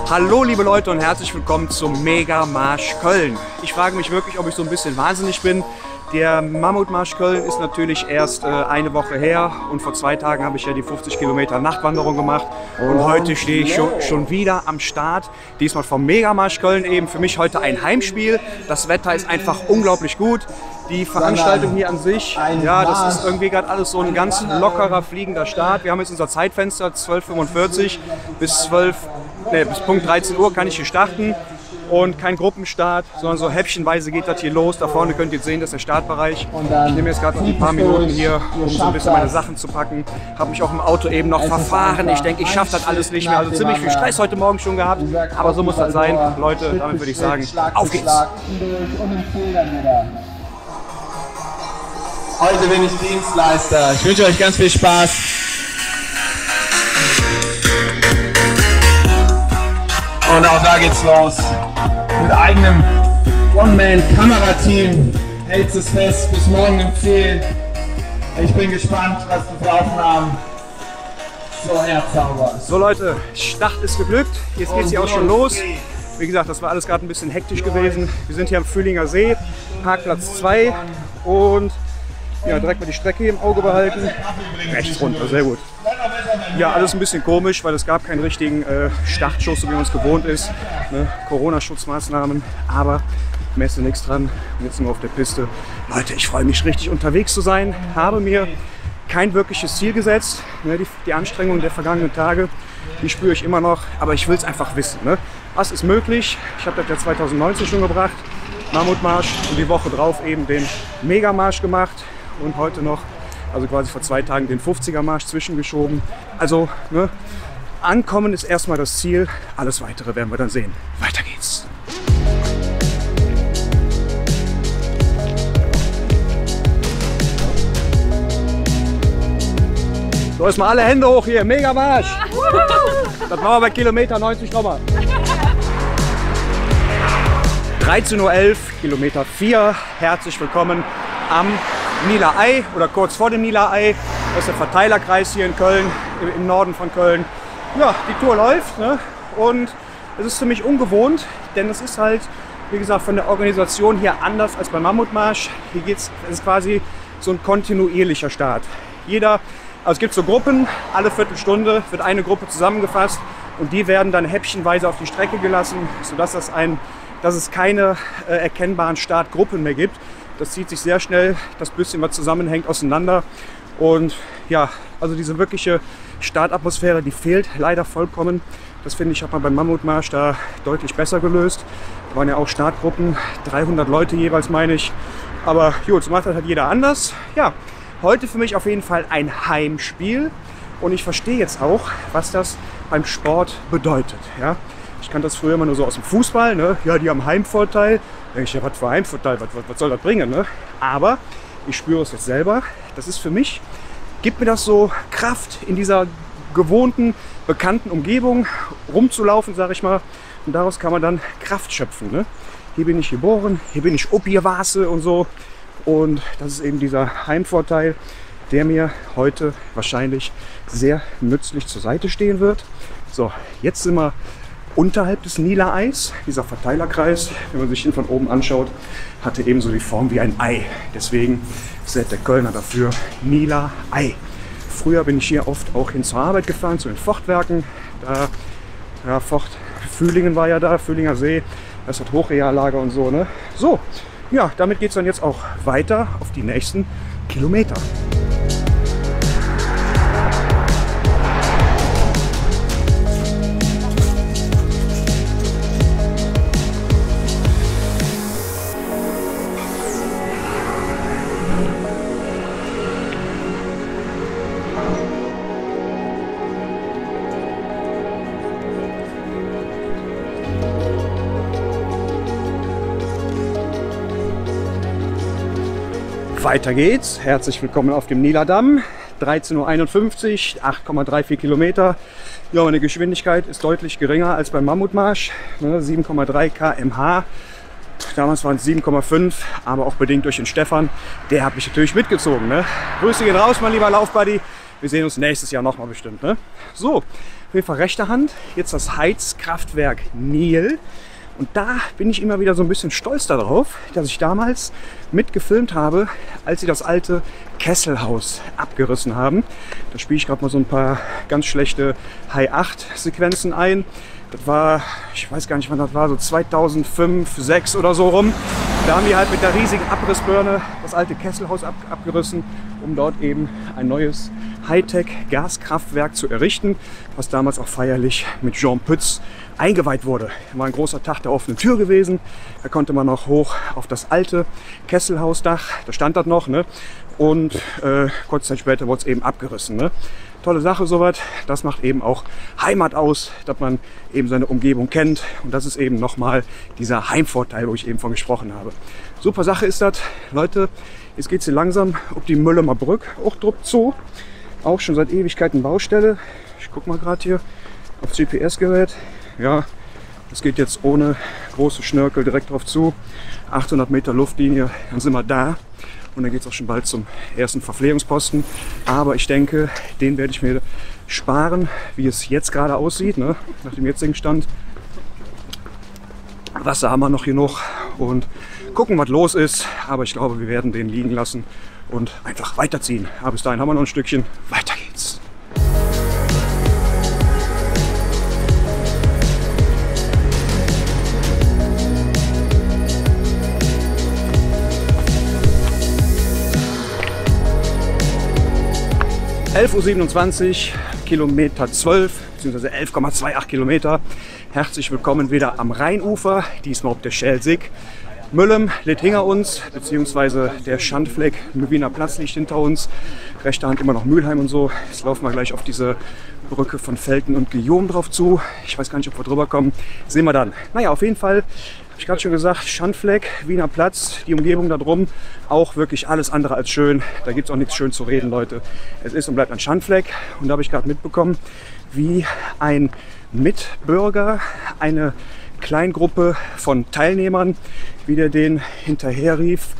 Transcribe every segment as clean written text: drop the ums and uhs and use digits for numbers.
Hallo liebe Leute und herzlich willkommen zum Mega-Marsch Köln. Ich frage mich wirklich, ob ich so ein bisschen wahnsinnig bin. Der Mammutmarsch Köln ist natürlich erst eine Woche her und vor 2 Tagen habe ich ja die 50 Kilometer Nachtwanderung gemacht und heute stehe ich schon wieder am Start. Diesmal vom Mega-Marsch Köln eben. Für mich heute ein Heimspiel. Das Wetter ist einfach unglaublich gut. Die Veranstaltung hier an sich, ja, das ist irgendwie gerade alles so ein ganz lockerer, fliegender Start. Wir haben jetzt unser Zeitfenster 12:45 bis Punkt 13 Uhr kann ich hier starten. Und kein Gruppenstart, sondern so häppchenweise geht das hier los. Da vorne könnt ihr sehen, das ist der Startbereich. Ich nehme jetzt gerade noch ein paar Minuten hier, um so ein bisschen meine Sachen zu packen. Habe mich auch im Auto eben noch verfahren. Ich denke, ich schaffe das alles nicht mehr. Also ziemlich viel Stress heute Morgen schon gehabt. Aber so muss das sein. Leute, damit würde ich sagen, auf geht's. Heute bin ich Dienstleister. Ich wünsche euch ganz viel Spaß. Und auch da geht's los. Mit eigenem One-Man-Kamerateam hältst es fest bis morgen im Ziel. Ich bin gespannt, was du für Aufnahmen so herzauberst. So Leute, Start ist geglückt. Jetzt geht's hier auch schon los. Wie gesagt, das war alles gerade ein bisschen hektisch gewesen. Wir sind hier am Fühlinger See, Parkplatz 2 und ja, direkt mal die Strecke hier im Auge behalten. Rechts runter, sehr gut. Ja, alles ein bisschen komisch, weil es gab keinen richtigen Startschuss, so wie man es gewohnt ist. Ne? Corona-Schutzmaßnahmen, aber messe nichts dran. Jetzt nur auf der Piste. Leute, ich freue mich richtig unterwegs zu sein. Habe mir kein wirkliches Ziel gesetzt. Ne? Die Anstrengungen der vergangenen Tage, die spüre ich immer noch, aber ich will es einfach wissen. Ne? Was ist möglich? Ich habe das ja 2019 schon gebracht. Mammutmarsch und die Woche drauf eben den Megamarsch gemacht. Und heute noch, also quasi vor 2 Tagen, den 50er-Marsch zwischengeschoben. Also, ne, ankommen ist erstmal das Ziel. Alles Weitere werden wir dann sehen. Weiter geht's. So, erstmal alle Hände hoch hier. Megamarsch! Das machen wir bei Kilometer 90 nochmal. 13:11 Uhr, Kilometer 4. Herzlich willkommen am Niederei oder kurz vor dem Niederei. Das ist der Verteilerkreis hier in Köln, im Norden von Köln. Ja, die Tour läuft, ne? Und es ist für mich ungewohnt, denn es ist halt, wie gesagt, von der Organisation hier anders als beim Mammutmarsch. Hier es ist quasi so ein kontinuierlicher Start. Also es gibt so Gruppen, alle Viertelstunde wird eine Gruppe zusammengefasst und die werden dann häppchenweise auf die Strecke gelassen, sodass es keine erkennbaren Startgruppen mehr gibt. Das zieht sich sehr schnell, das bisschen, was zusammenhängt, auseinander. Und ja, also diese wirkliche Startatmosphäre, die fehlt leider vollkommen. Das finde ich, hat man beim Mammutmarsch da deutlich besser gelöst. Da waren ja auch Startgruppen, 300 Leute jeweils, meine ich. Aber gut, so macht das halt jeder anders. Ja, heute für mich auf jeden Fall ein Heimspiel. Und ich verstehe jetzt auch, was das beim Sport bedeutet. Ja? Ich kannte das früher immer nur so aus dem Fußball. Ne? Ja, die haben Heimvorteil. Da denke ich, ja, was für Heimvorteil, was soll das bringen? Ne? Aber ich spüre es jetzt selber. Das ist für mich, gibt mir das so Kraft, in dieser gewohnten, bekannten Umgebung rumzulaufen, sage ich mal. Und daraus kann man dann Kraft schöpfen. Ne? Hier bin ich geboren, hier bin ich Opierwase und so. Und das ist eben dieser Heimvorteil, der mir heute wahrscheinlich sehr nützlich zur Seite stehen wird. So, jetzt sind wir unterhalb des Niedereis. Dieser Verteilerkreis, wenn man sich ihn von oben anschaut, hatte ebenso die Form wie ein Ei. Deswegen sagt der Kölner dafür Niederei. Früher bin ich hier oft auch hin zur Arbeit gefahren, zu den Fortwerken. Ja, Fühlingen war ja da, Fühlinger See, das hat Hochreallager und so. Ne? So, ja, damit geht es dann jetzt auch weiter auf die nächsten Kilometer. Weiter geht's. Herzlich willkommen auf dem Niederdamm. 13:51 Uhr, 8,34 Kilometer. Ja, meine Geschwindigkeit ist deutlich geringer als beim Mammutmarsch. 7,3 km/h. Damals waren es 7,5, aber auch bedingt durch den Stefan. Der hat mich natürlich mitgezogen. Ne? Grüße gehen raus, mein lieber Laufbuddy. Wir sehen uns nächstes Jahr nochmal bestimmt. Ne? So, Auf jeden Fall rechter Hand, jetzt das Heizkraftwerk Nil. Und da bin ich immer wieder so ein bisschen stolz darauf, dass ich damals mitgefilmt habe, als sie das alte Kesselhaus abgerissen haben. Da spiele ich gerade mal so ein paar ganz schlechte High-8-Sequenzen ein. Das war, ich weiß gar nicht wann das war, so 2005, 2006 oder so rum. Da haben die halt mit der riesigen Abrissbirne das alte Kesselhaus abgerissen, um dort eben ein neues Hightech-Gaskraftwerk zu errichten, was damals auch feierlich mit Jean Pütz eingeweiht wurde. War ein großer Tag der offenen Tür gewesen. Da konnte man noch hoch auf das alte Kesselhausdach, da stand das noch, ne? Und kurze Zeit später wurde es eben abgerissen. Ne? Tolle Sache soweit. Das macht eben auch Heimat aus, dass man eben seine Umgebung kennt. Und das ist eben nochmal dieser Heimvorteil, wo ich eben von gesprochen habe. Super Sache ist das. Leute, jetzt geht es hier langsam auf die Müllemer Brück auch drauf zu. Auch schon seit Ewigkeiten Baustelle. Ich gucke mal gerade hier aufs GPS-Gerät. Ja, es geht jetzt ohne große Schnörkel direkt drauf zu. 800 Meter Luftlinie, dann sind wir da. Und dann geht es auch schon bald zum ersten Verpflegungsposten. Aber ich denke, den werde ich mir sparen, wie es jetzt gerade aussieht, ne? Nach dem jetzigen Stand. Wasser haben wir noch genug und gucken, was los ist. Aber ich glaube, wir werden den liegen lassen und einfach weiterziehen. Aber bis dahin haben wir noch ein Stückchen. Weiter geht's. (11:27 Uhr), Kilometer 12 bzw. 11,28 Kilometer. Herzlich willkommen wieder am Rheinufer, diesmal auf der Schelsig. Müllem liegt hinter uns, beziehungsweise der Schandfleck Wiener Platz liegt hinter uns. Rechter Hand immer noch Mülheim und so. Jetzt laufen wir gleich auf diese Brücke von Velten und Guillaume drauf zu. Ich weiß gar nicht, ob wir drüber kommen. Sehen wir dann. Naja, auf jeden Fall, habe ich gerade schon gesagt, Schandfleck, Wiener Platz, die Umgebung da drum, auch wirklich alles andere als schön. Da gibt es auch nichts schön zu reden, Leute. Es ist und bleibt ein Schandfleck. Und da habe ich gerade mitbekommen, wie ein Mitbürger, eine Kleingruppe von Teilnehmern, wie der den hinterher rief,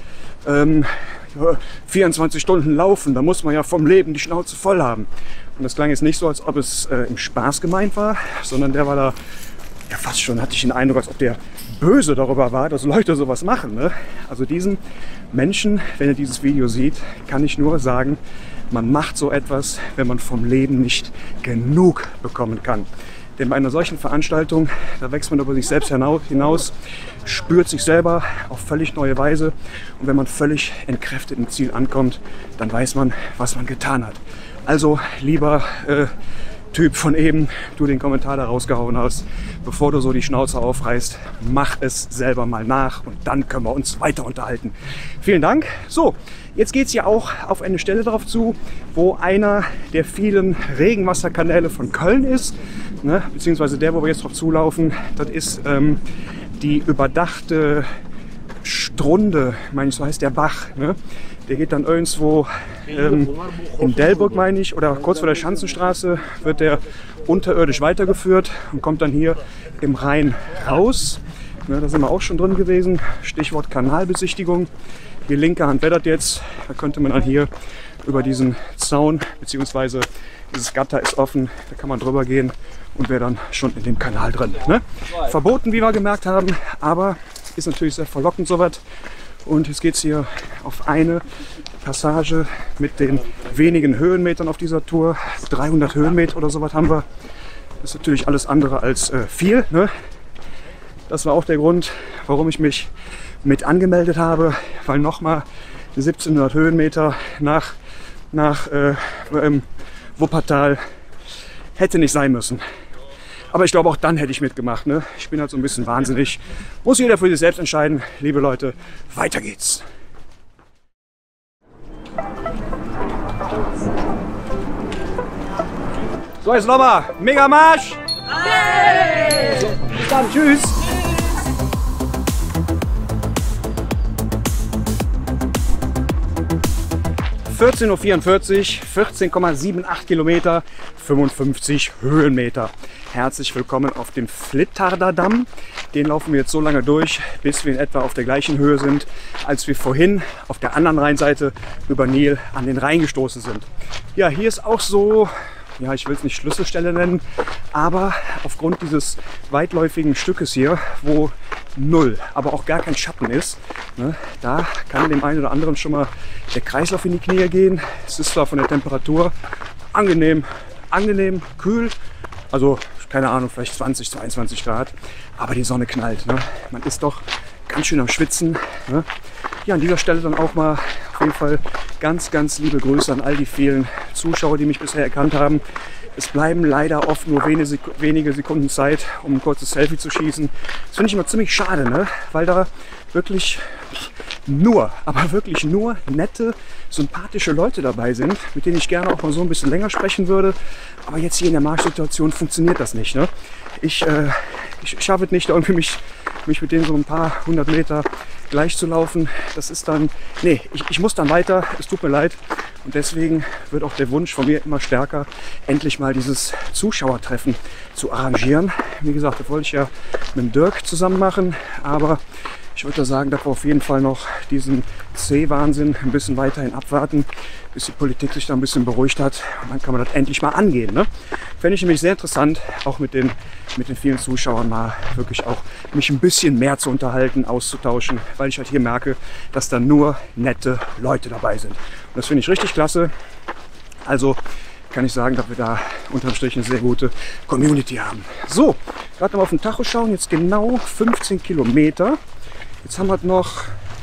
24 Stunden laufen, da muss man ja vom Leben die Schnauze voll haben. Und das klang jetzt nicht so, als ob es im Spaß gemeint war, sondern der war da, ja fast schon, hatte ich den Eindruck, als ob der böse darüber war, dass Leute sowas machen. Ne? Also diesen Menschen, wenn er dieses Video sieht, kann ich nur sagen, man macht so etwas, wenn man vom Leben nicht genug bekommen kann. Denn bei einer solchen Veranstaltung, da wächst man über sich selbst hinaus, spürt sich selber auf völlig neue Weise. Und wenn man völlig entkräftet im Ziel ankommt, dann weiß man, was man getan hat. Also, lieber Typ von eben, du den Kommentar da rausgehauen hast, bevor du so die Schnauze aufreißt, mach es selber mal nach und dann können wir uns weiter unterhalten. Vielen Dank. So, jetzt geht es ja auch auf eine Stelle drauf zu, wo einer der vielen Regenwasserkanäle von Köln ist, ne? Beziehungsweise der, wo wir jetzt drauf zulaufen, das ist die überdachte Strunde, meine ich, so heißt der Bach. Ne? Der geht dann irgendwo in Delbrück, meine ich, oder kurz vor der Schanzenstraße wird der unterirdisch weitergeführt und kommt dann hier im Rhein raus. Ne, da sind wir auch schon drin gewesen. Stichwort Kanalbesichtigung. Die linke Hand wettert jetzt. Da könnte man dann hier über diesen Zaun, beziehungsweise dieses Gatter ist offen, da kann man drüber gehen und wäre dann schon in dem Kanal drin. Ne? Verboten, wie wir gemerkt haben, aber ist natürlich sehr verlockend soweit. Und jetzt geht es hier auf eine Passage mit den wenigen Höhenmetern auf dieser Tour. 300 Höhenmeter oder sowas haben wir. Das ist natürlich alles andere als viel. Ne? Das war auch der Grund, warum ich mich mit angemeldet habe, weil nochmal 1700 Höhenmeter nach Wuppertal hätte nicht sein müssen. Aber ich glaube, auch dann hätte ich mitgemacht. Ne? Ich bin halt so ein bisschen wahnsinnig. Muss jeder für sich selbst entscheiden. Liebe Leute, weiter geht's. So, jetzt nochmal. Mega Marsch! Hey! So, bis dann. Tschüss! (14:44 Uhr), 14,78 Kilometer, 55 Höhenmeter. Herzlich willkommen auf dem Flittarder Damm. Den laufen wir jetzt so lange durch, bis wir in etwa auf der gleichen Höhe sind, als wir vorhin auf der anderen Rheinseite über Nil an den Rhein gestoßen sind. Ja, hier ist auch so ja, ich will es nicht Schlüsselstelle nennen, aber aufgrund dieses weitläufigen Stückes hier, wo null, aber auch gar kein Schatten ist, ne, da kann dem einen oder anderen schon mal der Kreislauf in die Knie gehen. Es ist zwar von der Temperatur angenehm, kühl, also keine Ahnung, vielleicht 20, 22 Grad, aber die Sonne knallt. Ne? Man ist doch ganz schön am Schwitzen. Ne? Ja, an dieser Stelle dann auch mal auf jeden Fall ganz, ganz liebe Grüße an all die vielen Zuschauer, die mich bisher erkannt haben. Es bleiben leider oft nur wenige Sekunden Zeit, um ein kurzes Selfie zu schießen. Das finde ich immer ziemlich schade, ne? Weil da wirklich aber wirklich nur nette, sympathische Leute dabei sind, mit denen ich gerne auch mal so ein bisschen länger sprechen würde. Aber jetzt hier in der Marschsituation funktioniert das nicht. Ne? Ich schaffe es nicht, irgendwie mich mit denen so ein paar 100 Meter gleich zu laufen. Das ist dann, nee, ich muss dann weiter, es tut mir leid. Und deswegen wird auch der Wunsch von mir immer stärker, endlich mal dieses Zuschauertreffen zu arrangieren. Wie gesagt, das wollte ich ja mit dem Dirk zusammen machen, aber ich würde sagen, dass wir auf jeden Fall noch diesen C-Wahnsinn ein bisschen weiterhin abwarten, bis die Politik sich da ein bisschen beruhigt hat. Und dann kann man das endlich mal angehen. Ne? Fände ich nämlich sehr interessant, auch mit den vielen Zuschauern mal wirklich auch mich ein bisschen mehr zu unterhalten, auszutauschen, weil ich halt hier merke, dass da nur nette Leute dabei sind. Und das finde ich richtig klasse. Also kann ich sagen, dass wir da unterm Strich eine sehr gute Community haben. So, gerade mal auf den Tacho schauen, jetzt genau 15 Kilometer. Jetzt haben wir noch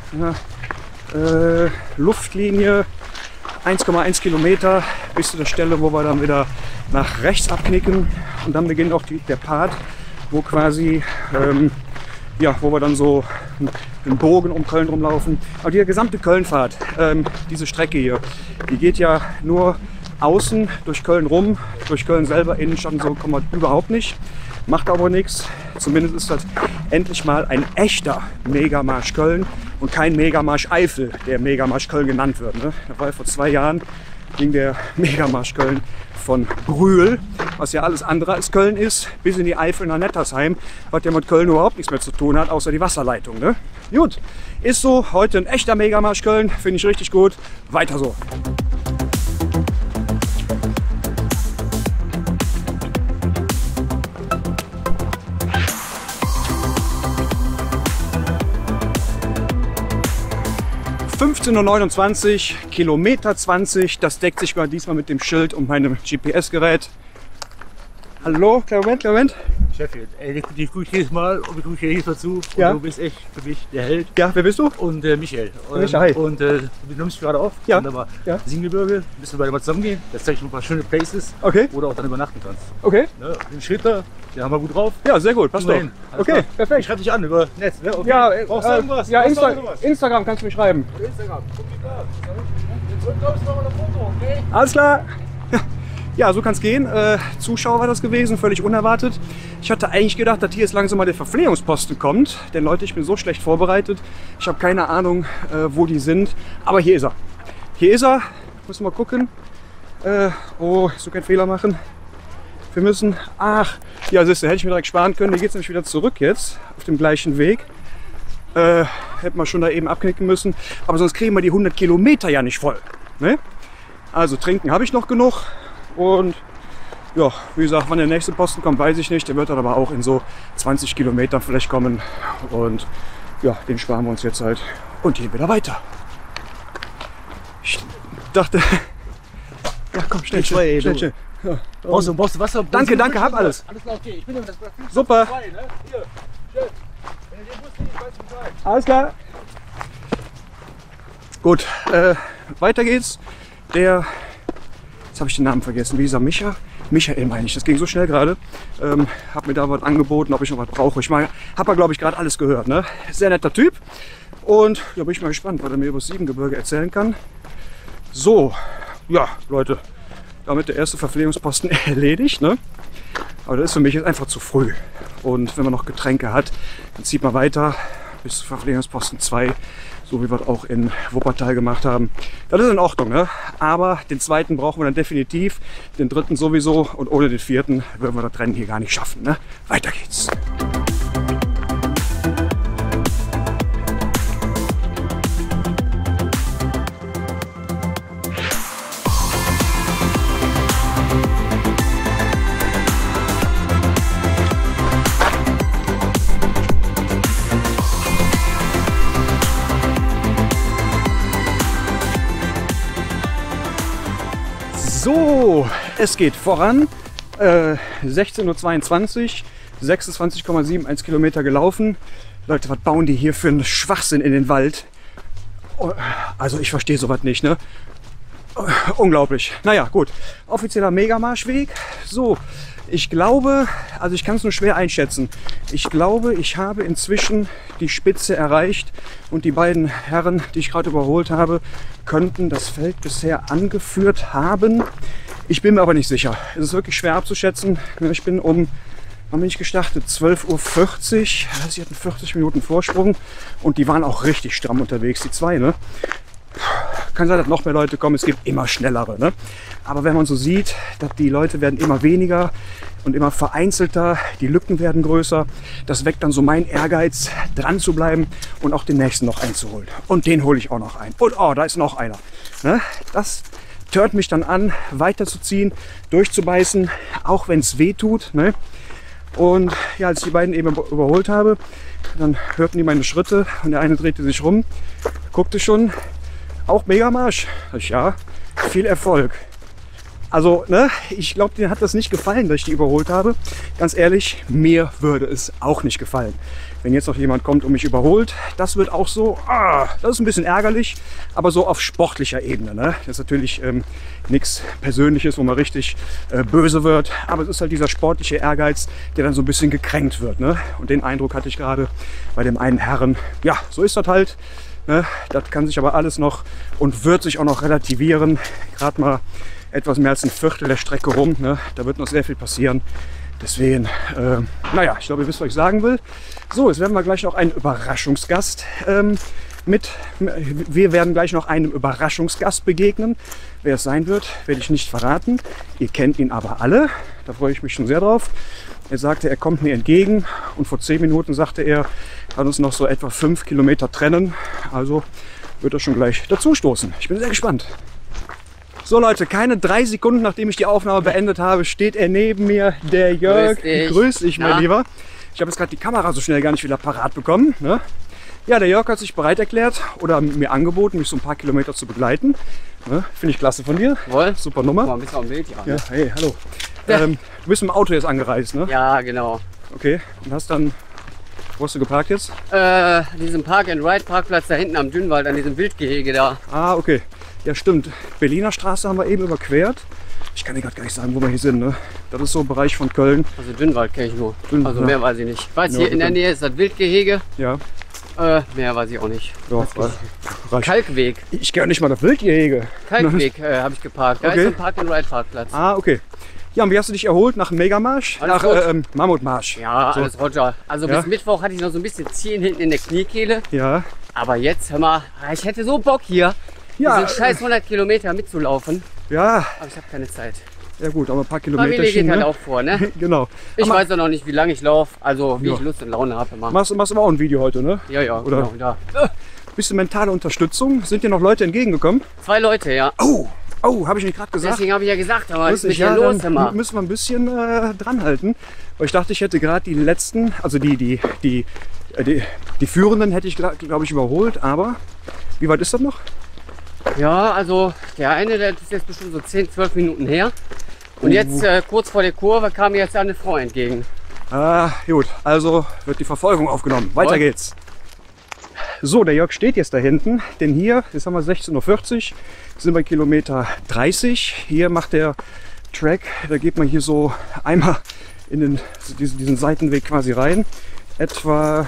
Luftlinie 1,1 Kilometer bis zu der Stelle, wo wir dann wieder nach rechts abknicken. Und dann beginnt auch der Part, wo quasi, wo wir dann so einen Bogen um Köln rumlaufen. Aber die gesamte Kölnfahrt, diese Strecke hier, die geht ja nur außen durch Köln rum. Durch Köln selber, Innenstadt und so kommen wir überhaupt nicht. Macht aber nichts. Zumindest ist das endlich mal ein echter Megamarsch Köln und kein Megamarsch Eifel, der Megamarsch Köln genannt wird. Ne? Da war vor 2 Jahren, ging der Megamarsch Köln von Brühl, was ja alles andere als Köln ist, bis in die Eifel nach Nettersheim, was ja mit Köln überhaupt nichts mehr zu tun hat, außer die Wasserleitung. Ne? Gut, ist so, heute ein echter Megamarsch Köln, finde ich richtig gut. Weiter so. (15:29 Uhr), Kilometer 20, das deckt sich mal diesmal mit dem Schild und meinem GPS-Gerät. Hallo, kleinen Moment. Sheffield, ey, dich gucke ich jedes Mal und ich gucke hier dazu. Ja. Du bist echt für mich der Held. Ja, wer bist du? Und Michael. Hi. Und du nimmst mich gerade auf. Ja. Wunderbar. Ja. Siebengebirge, müssen wir beide mal zusammengehen. Das zeige ich ein paar schöne Places, Okay. wo du auch dann übernachten kannst. Okay. Ne? Den Schritter, den haben wir gut drauf. Ja, sehr gut, passt doch. Hin. Alles Okay, klar. perfekt. Ich schreibe dich an über Netz. Ne? Okay. Ja, Brauchst du irgendwas? ja, Brauchst du irgendwas? Instagram kannst du mir schreiben. Instagram. Guck dich da. Wenn du zurückkommst, machen wir ein Foto, okay? Alles klar. Ja, so kann es gehen. Zuschauer war das gewesen, völlig unerwartet. Ich hatte eigentlich gedacht, dass hier jetzt langsam mal der Verpflegungsposten kommt. Denn Leute, ich bin so schlecht vorbereitet. Ich habe keine Ahnung, wo die sind. Aber hier ist er. Hier ist er. Müssen wir mal gucken. Oh, so keinen Fehler machen. Wir müssen... Ach, ja, siehst du, hätte ich mir direkt sparen können. Hier geht es nämlich wieder zurück jetzt. Auf dem gleichen Weg. Hätten wir schon da eben abknicken müssen. Aber sonst kriegen wir die 100 Kilometer ja nicht voll. Ne? Also trinken habe ich noch genug. Und ja, wie gesagt, wann der nächste Posten kommt, weiß ich nicht. Der wird dann aber auch in so 20 Kilometern vielleicht kommen. Und ja, den sparen wir uns jetzt halt und gehen wieder weiter. Ich dachte, ja komm, schnell. Ja. Brauchst du Wasser? Danke, hab alles. Alles klar, okay. Ich bin das Super. frei, ne? Hier, schön. Wenn du den Bus nicht, weißt du Bescheid. Alles klar. Gut, weiter geht's. Jetzt habe ich den Namen vergessen. Wie ist er? Michael meine ich. Das ging so schnell gerade. Hat mir da was angeboten, ob ich noch was brauche. Ich meine, habe er glaube ich gerade alles gehört. Ne? Sehr netter Typ. Und ja, bin ich mal gespannt, was er mir über das Siebengebirge erzählen kann. So, ja, Leute, damit der erste Verpflegungsposten erledigt. Ne? Aber das ist für mich jetzt einfach zu früh. Und wenn man noch Getränke hat, dann zieht man weiter bis zu Verpflegungsposten 2. So wie wir es auch in Wuppertal gemacht haben. Das ist in Ordnung, ne? Aber den zweiten brauchen wir dann definitiv, den dritten sowieso und ohne den vierten würden wir das Rennen hier gar nicht schaffen, ne? Weiter geht's. Es geht voran. 16:22 Uhr, 26,71 Kilometer gelaufen. Leute, was bauen die hier für einen Schwachsinn in den Wald? Also ich verstehe sowas nicht, ne? Unglaublich. Naja, gut. Offizieller Megamarschweg. So, ich glaube, also ich kann es nur schwer einschätzen. Ich glaube, ich habe inzwischen die Spitze erreicht und die beiden Herren, die ich gerade überholt habe, könnten das Feld bisher angeführt haben. Ich bin mir aber nicht sicher. Es ist wirklich schwer abzuschätzen. Ich bin wann bin ich gestartet? 12:40 Uhr. Sie hatten 40 Minuten Vorsprung und die waren auch richtig stramm unterwegs, die zwei, ne? Kann sein, dass noch mehr Leute kommen, es gibt immer schnellere, ne? Aber wenn man so sieht, dass die Leute werden immer weniger und immer vereinzelter, die Lücken werden größer, das weckt dann so meinen Ehrgeiz, dran zu bleiben und auch den nächsten noch einzuholen. Und den hole ich auch noch ein. Und oh, da ist noch einer. Ne? Das turnt mich dann an, weiterzuziehen, durchzubeißen, auch wenn es weh tut. Ne? Und ja, als ich die beiden eben überholt habe, dann hörten die meine Schritte und der eine drehte sich rum, guckte schon, auch Megamarsch. Ja, viel Erfolg. Also, ne, ich glaube, denen hat das nicht gefallen, dass ich die überholt habe. Ganz ehrlich, mir würde es auch nicht gefallen. Wenn jetzt noch jemand kommt und mich überholt, das wird auch so, das ist ein bisschen ärgerlich, aber so auf sportlicher Ebene. Ne? Das ist natürlich nichts Persönliches, wo man richtig böse wird, aber es ist halt dieser sportliche Ehrgeiz, der dann so ein bisschen gekränkt wird. Ne? Und den Eindruck hatte ich gerade bei dem einen Herren. Ja, so ist das halt. Ne? Das kann sich aber alles noch und wird sich auch noch relativieren. Gerade mal etwas mehr als ein Viertel der Strecke rum. Ne? Da wird noch sehr viel passieren. Deswegen, naja, ich glaube, ihr wisst, was ich sagen will. So, jetzt werden wir gleich noch einen Überraschungsgast wir werden gleich noch einem Überraschungsgast begegnen. Wer es sein wird, werde ich nicht verraten. Ihr kennt ihn aber alle. Da freue ich mich schon sehr drauf. Er sagte, er kommt mir entgegen und vor 10 Minuten sagte er, kann uns noch so etwa 5 Kilometer trennen. Also wird er schon gleich dazu stoßen. Ich bin sehr gespannt. So Leute, keine 3 Sekunden nachdem ich die Aufnahme beendet habe, steht er neben mir, der Jörg. Grüß dich, mein Lieber. Ich habe jetzt gerade die Kamera so schnell gar nicht wieder parat bekommen. Ne? Ja, der Jörg hat sich bereit erklärt oder mir angeboten, mich so ein paar Kilometer zu begleiten. Ne? Finde ich klasse von dir. Wohl. Super Nummer. Mal ein bisschen am Bild, ja. Ja, hey, hallo. Du bist im Auto jetzt angereist, ne? Ja, genau. Okay, und hast dann, wo hast du geparkt jetzt? Diesen Park-and-Ride-Parkplatz da hinten am Dünnwald, an diesem Wildgehege da. Ah, okay. Ja, stimmt. Berliner Straße haben wir eben überquert. Ich kann dir gerade gar nicht sagen, wo wir hier sind. Ne? Das ist so ein Bereich von Köln. Also Dünnwald kenne ich nur. Also mehr weiß ich nicht. Ich weiß, Ja, hier in der Nähe ist das Wildgehege. Ja. Mehr weiß ich auch nicht. Doch, reicht. Kalkweg. Ich kenne nicht mal das Wildgehege. Kalkweg habe ich geparkt. Da Okay. ist ein Park-and-Ride-Parkplatz. Ah, okay. Ja, und wie hast du dich erholt nach dem Megamarsch? Alles Nach gut. Mammutmarsch. Ja, So. alles Roger. Also Ja? bis Mittwoch hatte ich noch so ein bisschen Ziehen hinten in der Kniekehle. Ja. Aber jetzt, hör mal, ich hätte so Bock hier, Ja, diese scheiß 100 Kilometer mitzulaufen. Ja, Aber ich habe keine Zeit. ja gut, aber ein paar Kilometer. Familie geht halt auch vor, ne? Genau. Ich Aber weiß auch noch nicht, wie lange ich laufe, also wie Ja. ich Lust und Laune habe. machst aber auch ein Video heute, ne? Ja, ja, Oder- genau, ja. Bisschen mentale Unterstützung. Sind dir noch Leute entgegengekommen? 2 Leute, ja. Oh, habe ich nicht gerade gesagt. Deswegen habe ich ja gesagt, aber was ist mit Lustig, dir los, dann immer? müssen wir ein bisschen dranhalten. Weil ich dachte, ich hätte gerade die letzten, also die Führenden hätte ich, glaube ich, überholt. Aber wie weit ist das noch? Ja, also der eine, der ist jetzt bestimmt so 10, 12 Minuten her. Und jetzt kurz vor der Kurve kam mir jetzt eine Frau entgegen. Ah, gut, also wird die Verfolgung aufgenommen. Weiter Jawohl. geht's. So, der Jörg steht jetzt da hinten, denn hier, jetzt haben wir 16:40 Uhr, sind wir Kilometer 30. Hier macht der Track, da geht man hier so einmal in diesen Seitenweg quasi rein. Etwa,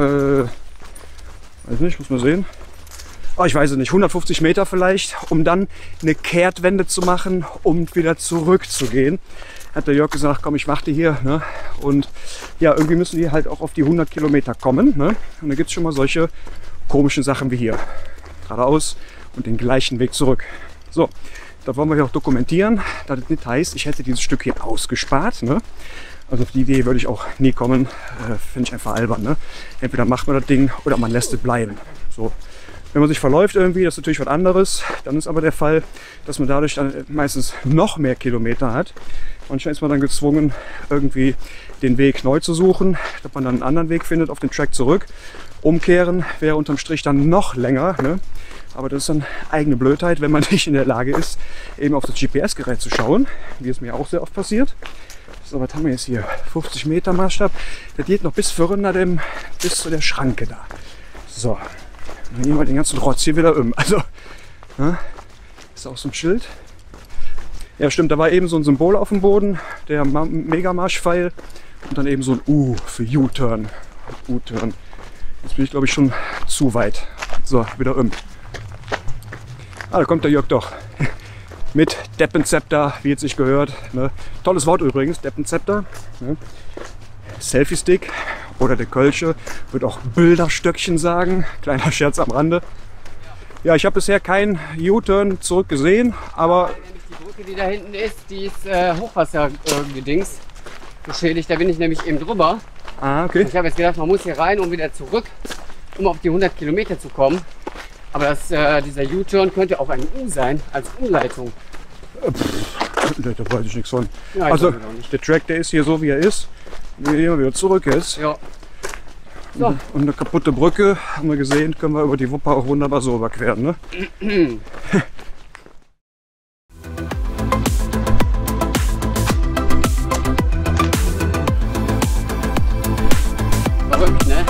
weiß nicht, muss man sehen. Ich weiß es nicht, 150 Meter vielleicht, um dann eine Kehrtwende zu machen, um wieder zurückzugehen. Hat der Jörg gesagt, komm, ich warte hier. Ne? Und ja, irgendwie müssen die halt auch auf die 100 Kilometer kommen. Ne? Und da gibt es schon mal solche komischen Sachen wie hier. Geradeaus und den gleichen Weg zurück. So, da wollen wir hier auch dokumentieren, dass das nicht heißt, ich hätte dieses Stück hier ausgespart. Ne? Also auf die Idee würde ich auch nie kommen. Finde ich einfach albern. Ne? Entweder macht man das Ding oder man lässt es bleiben. So. Wenn man sich verläuft irgendwie, das ist natürlich was anderes. Dann ist aber der Fall, dass man dadurch dann meistens noch mehr Kilometer hat. Manchmal ist man dann gezwungen, irgendwie den Weg neu zu suchen, dass man dann einen anderen Weg findet auf den Track zurück. Umkehren wäre unterm Strich dann noch länger. Ne? Aber das ist dann eigene Blödheit, wenn man nicht in der Lage ist, eben auf das GPS-Gerät zu schauen, wie es mir auch sehr oft passiert. So, was haben wir jetzt hier? 50 Meter Maßstab. Das geht noch bis Förrenderdem, bis zu der Schranke da. So, dann gehen wir den ganzen Rotz hier wieder um. Also, ne? Ist auch so ein Schild. Ja, stimmt, da war eben so ein Symbol auf dem Boden, der Megamarsch-Pfeil. Und dann eben so ein U für U-Turn. U-Turn. Jetzt bin ich, glaube ich, schon zu weit. So, wieder um. Ah, da kommt der Jörg doch. Mit Deppenzepter, wie es sich gehört. Ne? Tolles Wort übrigens, Deppenzepter. Ne? Selfie-Stick oder der Kölsche wird auch Bilderstöckchen sagen. Kleiner Scherz am Rande. Ja, ich habe bisher keinen U-Turn zurück gesehen, aber... Die Brücke, die da hinten ist, die ist Hochwassergedings beschädigt. Da bin ich nämlich eben drüber. Ah, okay. Ich habe jetzt gedacht, man muss hier rein und wieder zurück, um auf die 100 Kilometer zu kommen. Aber dieser U-Turn könnte auch ein U sein, als Umleitung. Da weiß ich nichts von. Ja, also der Track, der ist hier so, wie er ist. Wir gehen mal wieder zurück jetzt. Ja. So. Und eine kaputte Brücke, haben wir gesehen, können wir über die Wupper auch wunderbar so überqueren. Ne? Verrückt, ne?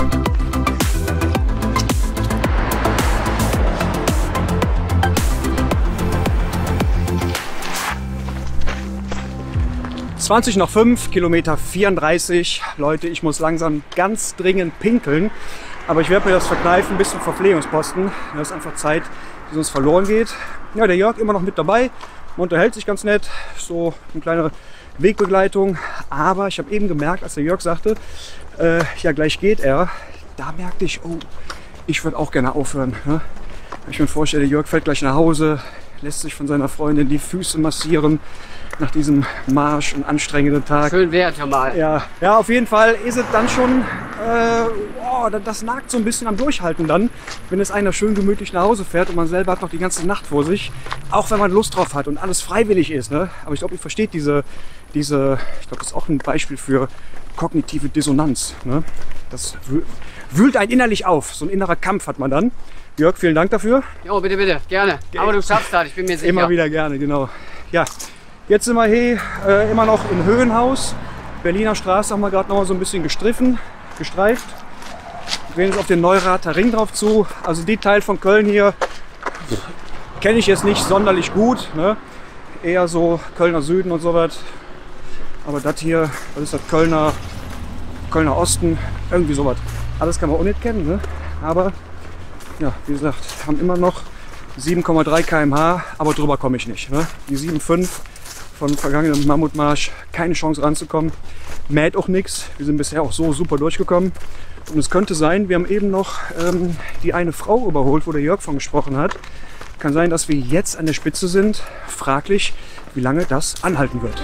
Nach 5, Kilometer 34. Leute, ich muss langsam ganz dringend pinkeln. Aber ich werde mir das verkneifen bis zum Verpflegungsposten. Das ist einfach Zeit, die sonst verloren geht. Ja, der Jörg immer noch mit dabei. Man unterhält sich ganz nett. So eine kleine Wegbegleitung. Aber ich habe eben gemerkt, als der Jörg sagte, ja, gleich geht er. Da merkte ich, oh, ich würde auch gerne aufhören. Ne? Ich mir vorstelle, der Jörg fährt gleich nach Hause, lässt sich von seiner Freundin die Füße massieren. Nach diesem Marsch und anstrengenden Tag. Schön wert ja mal. Ja, auf jeden Fall ist es dann schon, das nagt so ein bisschen am Durchhalten dann, wenn es einer schön gemütlich nach Hause fährt und man selber hat noch die ganze Nacht vor sich. Auch wenn man Lust drauf hat und alles freiwillig ist. Ne? Aber ich glaube, ihr versteht ich glaube, das ist auch ein Beispiel für kognitive Dissonanz. Ne? Das wühlt einen innerlich auf. So ein innerer Kampf hat man dann. Jörg, vielen Dank dafür. Jo, bitte, bitte, gerne. Aber du schaffst das, ich bin mir sicher. Immer wieder gerne, genau. Ja. Jetzt sind wir hier immer noch im Höhenhaus. Berliner Straße haben wir gerade noch mal so ein bisschen gestreift. Wir gehen jetzt auf den Neurather Ring drauf zu. Also die Teil von Köln hier kenne ich jetzt nicht sonderlich gut. Ne? Eher so Kölner Süden und so was. Aber das hier, was ist das? Kölner Osten, irgendwie sowas. Alles kann man auch nicht kennen. Ne? Aber ja, wie gesagt, haben immer noch 7,3 km/h, aber drüber komme ich nicht. Ne? Die 7,5 von vergangenen Mammutmarsch, keine Chance ranzukommen. Mäht auch nichts. Wir sind bisher auch so super durchgekommen. Und es könnte sein, wir haben eben noch die eine Frau überholt, wo der Jörg von gesprochen hat. Kann sein, dass wir jetzt an der Spitze sind. Fraglich, wie lange das anhalten wird.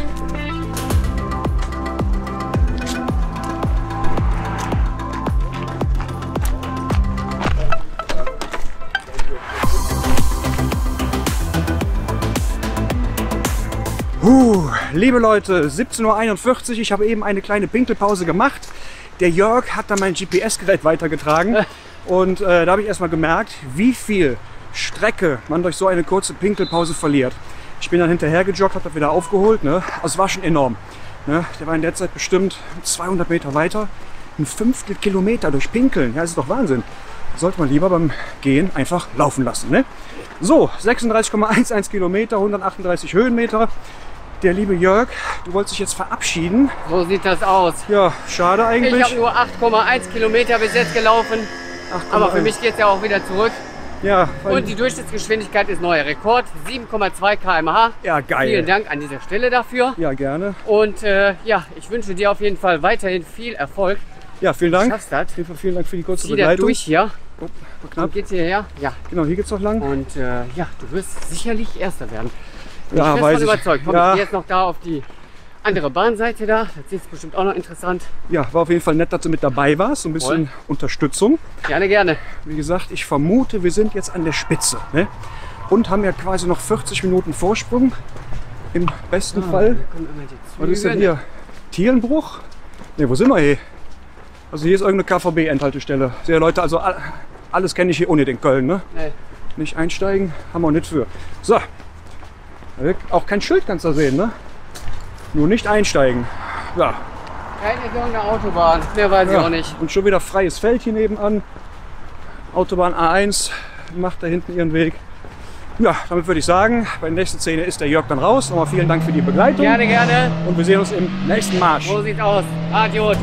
Liebe Leute, 17:41 Uhr, ich habe eben eine kleine Pinkelpause gemacht. Der Jörg hat dann mein GPS-Gerät weitergetragen und da habe ich erstmal gemerkt, wie viel Strecke man durch so eine kurze Pinkelpause verliert. Ich bin dann hinterher gejoggt, habe das wieder aufgeholt, ne? Also es war schon enorm. Ne? Der war in der Zeit bestimmt 200 Meter weiter, ein Fünftel Kilometer durch Pinkeln, ja, das ist doch Wahnsinn. Das sollte man lieber beim Gehen einfach laufen lassen. Ne? So, 36,11 Kilometer, 138 Höhenmeter. Der liebe Jörg, du wolltest dich jetzt verabschieden. So sieht das aus. Ja, schade eigentlich. Ich habe nur 8,1 Kilometer bis jetzt gelaufen. Aber für mich geht es ja auch wieder zurück. Ja. Und die Durchschnittsgeschwindigkeit ist neuer Rekord. 7,2 km/h. Ja, geil. Vielen Dank an dieser Stelle dafür. Ja, gerne. Und ja, ich wünsche dir auf jeden Fall weiterhin viel Erfolg. Ja, vielen Dank. Du schaffst das. Vielen Dank für die kurze Zieh Begleitung. da durch hier. Oh, knapp. Geht's hierher? Ja. Genau, hier geht's noch lang. Und ja, du wirst sicherlich Erster werden. Und Ja, ich bin weiß davon ich. überzeugt. Komm, Ja. ich gehe jetzt noch da auf die andere Bahnseite da. Das ist bestimmt auch noch interessant. Ja, war auf jeden Fall nett, dass du mit dabei warst. So ein bisschen Unterstützung. Gerne, gerne. Wie gesagt, ich vermute, wir sind jetzt an der Spitze. Ne? Und haben ja quasi noch 40 Minuten Vorsprung. Im besten Fall. Hier kommen immer die Was ist denn Züge. hier? Thielenbruch? Ne, wo sind wir hier? Also hier ist irgendeine KVB-Endhaltestelle. Sehr Leute, also alles kenne ich hier ohne den Köln, ne? Nee. Nicht einsteigen, haben wir auch nicht für. So. Auch kein Schild kannst du sehen, ne? Nur nicht einsteigen. Ja. Keine irgendeine Autobahn, mehr weiß ich auch nicht. Und schon wieder freies Feld hier nebenan. Autobahn A1 macht da hinten ihren Weg. Ja, damit würde ich sagen, bei der nächsten Szene ist der Jörg dann raus. Nochmal vielen Dank für die Begleitung. Gerne, gerne. Und wir sehen uns im nächsten Marsch. So sieht's aus. Adios.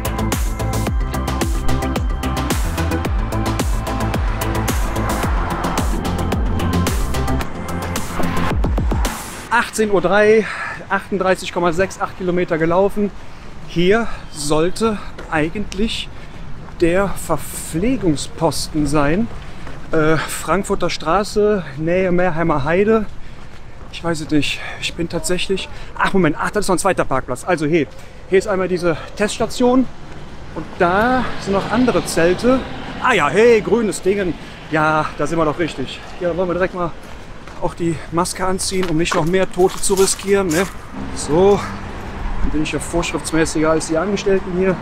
Uhr, 38,68 Kilometer gelaufen. Hier sollte eigentlich der Verpflegungsposten sein. Frankfurter Straße, Nähe Meerheimer Heide. Ich weiß es nicht. Ich bin tatsächlich... Ach Moment, das ist noch ein zweiter Parkplatz. Also hier ist einmal diese Teststation und da sind noch andere Zelte. Ah ja, hey, grünes Ding. Ja, da sind wir doch richtig. Hier wollen wir direkt mal auch die Maske anziehen, um nicht noch mehr Tote zu riskieren. Ne? So, dann bin ich ja vorschriftsmäßiger als die Angestellten hier.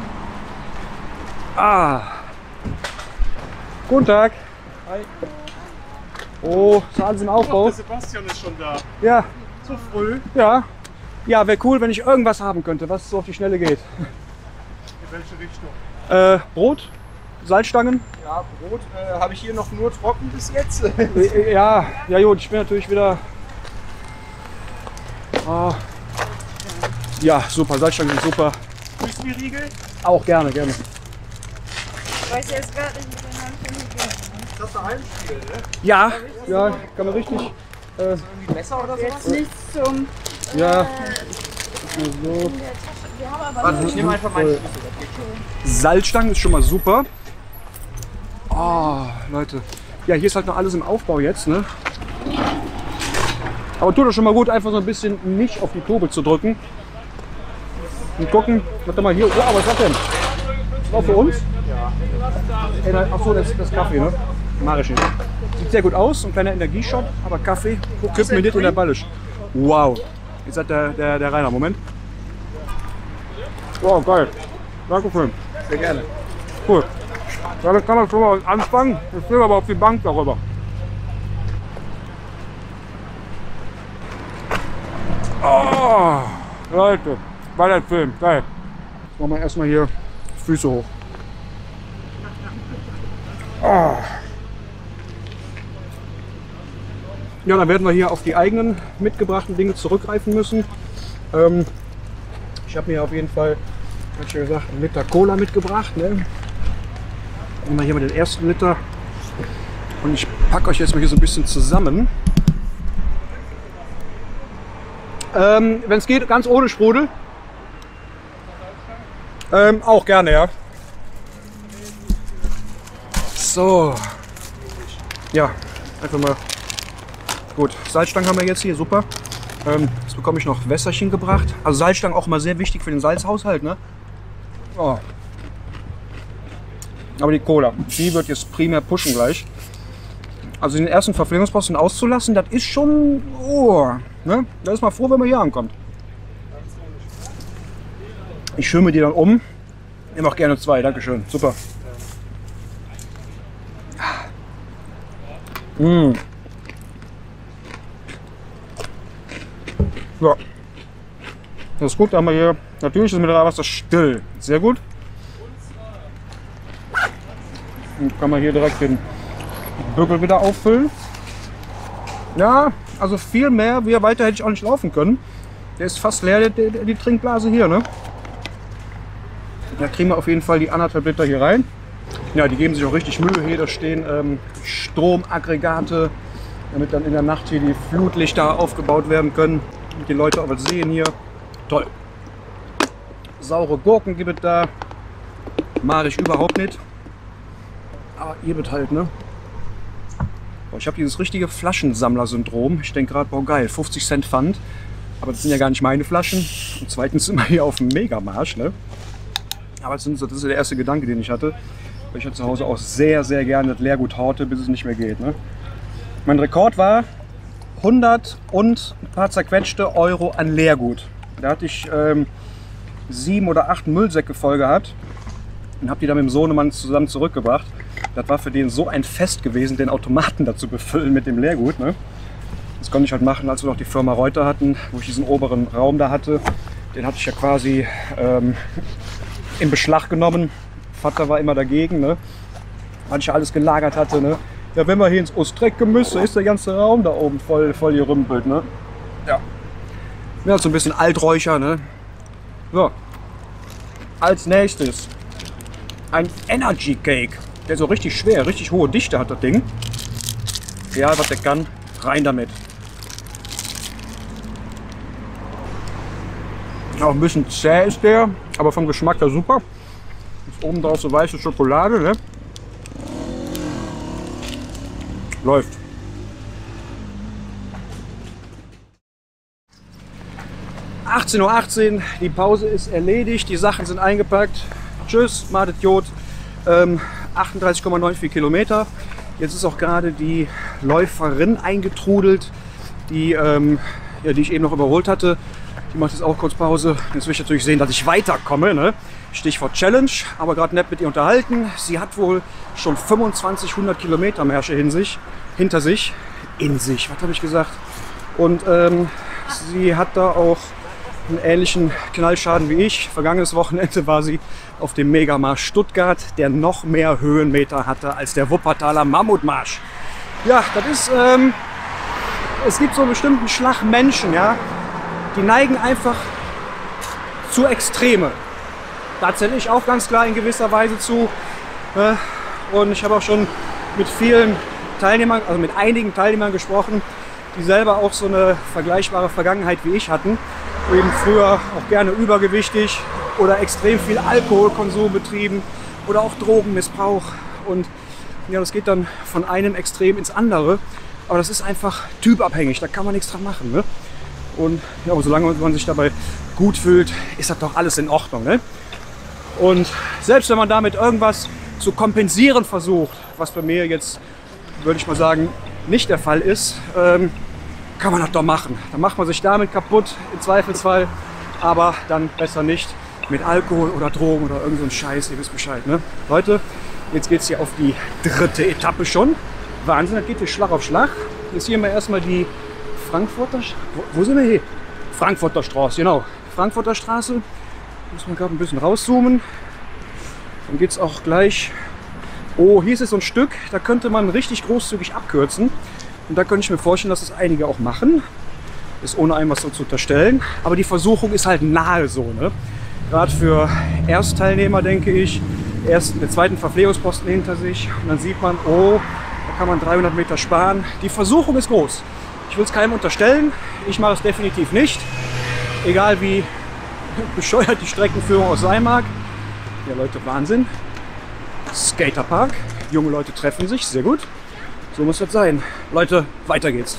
Ah, guten Tag. Hi. Oh, ist alles im Aufbau. Der Sebastian ist schon da. Ja. So früh. Ja. Ja, wäre cool, wenn ich irgendwas haben könnte, was so auf die Schnelle geht. In welche Richtung? Brot, Salzstangen. Ja, Brot habe ich hier noch nur trocken bis jetzt. Ja, gut, ich bin natürlich wieder... ja, super, Salzstangen sind super. Müsli-Riegel? Auch gerne, gerne. Weiß jetzt gerade nicht, mit den Handchen Das ist ein Heimspiel, ne? Ja, ja, kann man richtig... Irgendwie Messer oder sowas? jetzt nichts zum ja, so. in der Tasche. Wir haben aber Warte, ich nehme einfach meinen Schlüssel. Salzstangen ist schon mal super. Oh, Leute. Ja, hier ist halt noch alles im Aufbau jetzt, ne? Aber tut doch schon mal gut, einfach so ein bisschen nicht auf die Tube zu drücken. Und gucken, warte mal hier. Oh, was ist das denn? Das war für uns? Ja. Achso, das ist Kaffee, ne? Mach ich nicht. Sieht sehr gut aus, ein kleiner Energieshot, aber Kaffee kippt mir nicht in der Ballisch. Wow. Jetzt hat der Rainer, Moment. Wow, geil. Dankeschön. Sehr gerne. Cool. Damit kann man schon mal anfangen. Ich will aber auf die Bank darüber. Oh, Leute, war der Film. Geil. Jetzt machen wir erstmal hier Füße hoch. Oh. Ja, dann werden wir hier auf die eigenen mitgebrachten Dinge zurückgreifen müssen. Ich habe mir auf jeden Fall, habe ich ja gesagt, 1 Liter Cola mitgebracht. Ne? Nehmen wir hier mal den ersten Liter und ich packe euch jetzt mal hier so ein bisschen zusammen. Wenn es geht, ganz ohne Sprudel. Auch gerne, ja. So. Ja, einfach mal. Gut, Salzstangen haben wir jetzt hier, super. Jetzt bekomme ich noch Wässerchen gebracht. Also Salzstangen auch mal sehr wichtig für den Salzhaushalt, ne? Oh. Aber die Cola, die wird jetzt primär pushen gleich. Also den ersten Verpflegungsposten auszulassen, das ist schon... Oh, ne? Da ist man froh, wenn man hier ankommt. Ich schirme die dann um. Ich mache gerne 2, dankeschön, super. Mmh. Ja, das ist gut, da haben wir hier natürlich das Mineralwasser still, sehr gut. Und kann man hier direkt den Bügel wieder auffüllen. Ja, also viel mehr, wie weiter hätte ich auch nicht laufen können. Der ist fast leer, die Trinkblase hier, ne? Da kriegen wir auf jeden Fall die 1,5 Liter hier rein. Ja, die geben sich auch richtig Mühe hier, da stehen Stromaggregate, damit dann in der Nacht hier die Flutlichter aufgebaut werden können. Und die Leute auch was sehen hier. Toll. Saure Gurken gibt es da. Mag ich überhaupt nicht. Aber ihr wird halt, ne? Ich habe dieses richtige Flaschensammler-Syndrom. Ich denke gerade, boah geil, 50 Cent Pfand. Aber das sind ja gar nicht meine Flaschen. Und zweitens sind wir hier auf dem Megamarsch, ne? Aber das ist der erste Gedanke, den ich hatte. Weil ich ja zu Hause auch sehr, sehr gerne das Leergut horte, bis es nicht mehr geht, ne? Mein Rekord war 100 und ein paar zerquetschte Euro an Leergut. Da hatte ich 7 oder 8 Müllsäcke voll gehabt. und habe die dann mit dem Sohnemann zusammen zurückgebracht. Das war für den so ein Fest gewesen, den Automaten dazu befüllen mit dem Leergut. Ne? Das konnte ich halt machen, als wir noch die Firma Reuter hatten, wo ich diesen oberen Raum da hatte. Den hatte ich ja quasi in Beschlag genommen. Vater war immer dagegen, ne? Weil ich ja alles gelagert hatte. Ne? Ja, wenn wir hier ins Ostreck-Gemüse, ist der ganze Raum da oben voll gerümpelt. Ne? Ja. Ja, so ein bisschen Alträucher. Ne? So. Als nächstes ein Energy Cake. Der ist so richtig schwer, richtig hohe Dichte hat das Ding. Ja, was der kann, rein damit. Auch ein bisschen zäh ist der, aber vom Geschmack her super. Ist oben drauf so weiße Schokolade, ne? Läuft. (18:18 Uhr), die Pause ist erledigt, die Sachen sind eingepackt. Tschüss, Madet Jod. 38,94 Kilometer. Jetzt ist auch gerade die Läuferin eingetrudelt, die ich eben noch überholt hatte. Die macht jetzt auch kurz Pause. Jetzt will ich natürlich sehen, dass ich weiterkomme. Ne? Stichwort Challenge, aber gerade nett mit ihr unterhalten. Sie hat wohl schon 2500 Kilometer Märsche hinter sich. Was habe ich gesagt? Und sie hat da auch einen ähnlichen Knallschaden wie ich. Vergangenes Wochenende war sie auf dem Megamarsch Stuttgart, der noch mehr Höhenmeter hatte als der Wuppertaler Mammutmarsch. Ja, das ist, es gibt so einen bestimmten Schlag Menschen, ja, die neigen einfach zu Extreme. Da zähle ich auch ganz klar in gewisser Weise zu. Und ich habe auch schon mit vielen Teilnehmern, also mit einigen Teilnehmern gesprochen, die selber auch so eine vergleichbare Vergangenheit wie ich hatten. Eben früher auch gerne übergewichtig oder extrem viel Alkoholkonsum betrieben oder auch Drogenmissbrauch. Und ja, das geht dann von einem Extrem ins andere. Aber das ist einfach typabhängig, da kann man nichts dran machen. Ne? Und ja, aber solange man sich dabei gut fühlt, ist das doch alles in Ordnung. Ne? Und selbst wenn man damit irgendwas zu kompensieren versucht, was bei mir jetzt, würde ich mal sagen, nicht der Fall ist, kann man das doch machen. Dann macht man sich damit kaputt, im Zweifelsfall, aber dann besser nicht mit Alkohol oder Drogen oder irgend so ein Scheiß, ihr wisst Bescheid. Ne? Leute, jetzt geht es hier auf die 3. Etappe schon. Wahnsinn, das geht hier Schlag auf Schlag. Jetzt hier mal erstmal die Frankfurter, wo sind wir hier? Frankfurter Straße, genau. Frankfurter Straße. Muss man gerade ein bisschen rauszoomen. Dann geht es auch gleich. Oh, hier ist es so ein Stück, da könnte man richtig großzügig abkürzen. Und da könnte ich mir vorstellen, dass es einige auch machen. Ist ohne einem was so zu unterstellen. Aber die Versuchung ist halt nahe so. Ne? Gerade für Erstteilnehmer, denke ich. Erst den zweiten Verpflegungsposten hinter sich. Und dann sieht man, oh, da kann man 300 Meter sparen. Die Versuchung ist groß. Ich will es keinem unterstellen. Ich mache es definitiv nicht. Egal wie bescheuert die Streckenführung auch sein mag. Ja, Leute, Wahnsinn. Skaterpark. Junge Leute treffen sich. Sehr gut. So muss das sein. Leute, weiter geht's.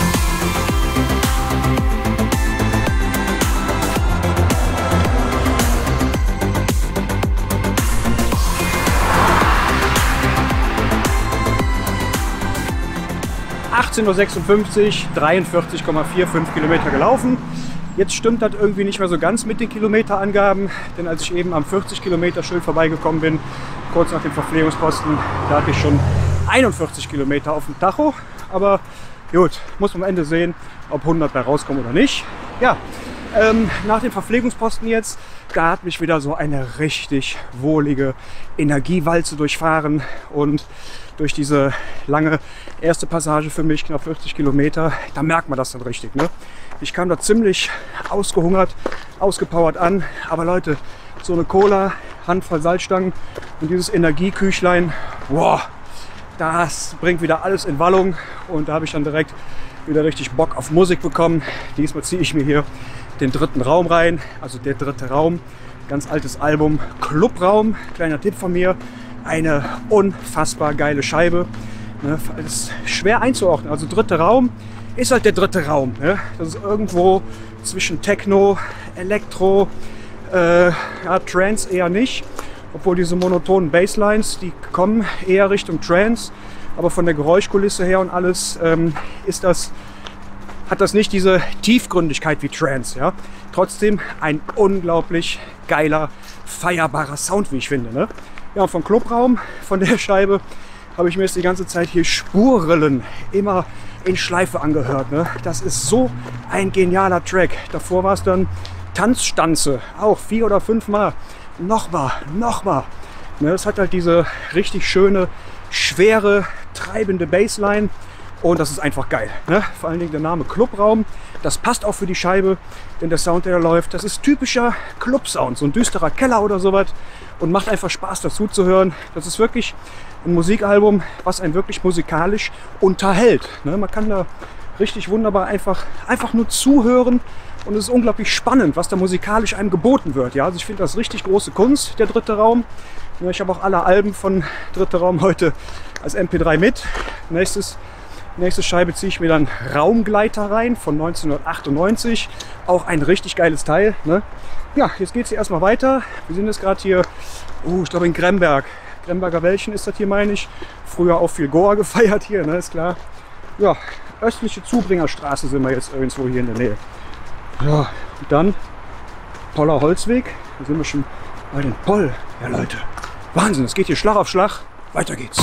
(18:56 Uhr), 43,45 Kilometer gelaufen. Jetzt stimmt das irgendwie nicht mehr so ganz mit den Kilometerangaben, denn als ich eben am 40 Kilometer Schild vorbeigekommen bin, kurz nach dem Verpflegungsposten, da hatte ich schon 41 Kilometer auf dem Tacho. Aber gut, muss man am Ende sehen, ob 100 bei rauskommen oder nicht. Ja, nach dem Verpflegungsposten jetzt, da hat mich wieder so eine richtig wohlige Energiewalze durchfahren. Und durch diese lange erste Passage für mich, knapp 40 Kilometer, da merkt man das dann richtig. Ne? Ich kam da ziemlich ausgehungert, ausgepowert an. Aber Leute, so eine Cola, Handvoll Salzstangen und dieses Energieküchlein, wow, das bringt wieder alles in Wallung. Und da habe ich dann direkt wieder richtig Bock auf Musik bekommen. Diesmal ziehe ich mir hier den 3. Raum rein, also der 3. Raum, ganz altes Album, Clubraum, kleiner Tipp von mir, eine unfassbar geile Scheibe. Ne, ist schwer einzuordnen, also 3. Raum ist halt der 3. Raum. Ne? Das ist irgendwo zwischen Techno, Elektro, ja, Trance eher nicht, obwohl diese monotonen Basslines, die kommen eher Richtung Trance, aber von der Geräuschkulisse her und alles ist das hat das nicht diese Tiefgründigkeit wie Trance. Ja? Trotzdem ein unglaublich geiler, feierbarer Sound, wie ich finde. Ne? Ja, und vom Clubraum, von der Scheibe, habe ich mir jetzt die ganze Zeit hier Spurrillen immer in Schleife angehört. Ne? Das ist so ein genialer Track. Davor war es dann Tanzstanze, auch 4 oder 5 Mal. Nochmal. Ne? Das hat halt diese richtig schöne, schwere, treibende Bassline. Und das ist einfach geil. Ne? Vor allen Dingen der Name Clubraum. Das passt auch für die Scheibe, denn der Sound, der da läuft, das ist typischer Club-Sound. So ein düsterer Keller oder sowas. Und macht einfach Spaß dazu zu hören. Das ist wirklich ein Musikalbum, was einen wirklich musikalisch unterhält. Ne? Man kann da richtig wunderbar einfach nur zuhören. Und es ist unglaublich spannend, was da musikalisch einem geboten wird. Ja? Also ich finde das richtig große Kunst, der Dritte Raum. Ja, ich habe auch alle Alben von Dritte Raum heute als MP3 mit. Nächste Scheibe ziehe ich mir dann Raumgleiter rein von 1998. Auch ein richtig geiles Teil. Ne? Ja, jetzt geht es hier erstmal weiter. Wir sind jetzt gerade hier, ich glaube in Gremberg. Gremberger Wäldchen ist das hier, meine ich. Früher auch viel Goa gefeiert hier, ne? Ist klar. Ja, östliche Zubringerstraße sind wir jetzt irgendwo hier in der Nähe. Ja, und dann Poller Holzweg. Da sind wir schon bei den Poll. Ja Leute, Wahnsinn, es geht hier Schlag auf Schlag. Weiter geht's.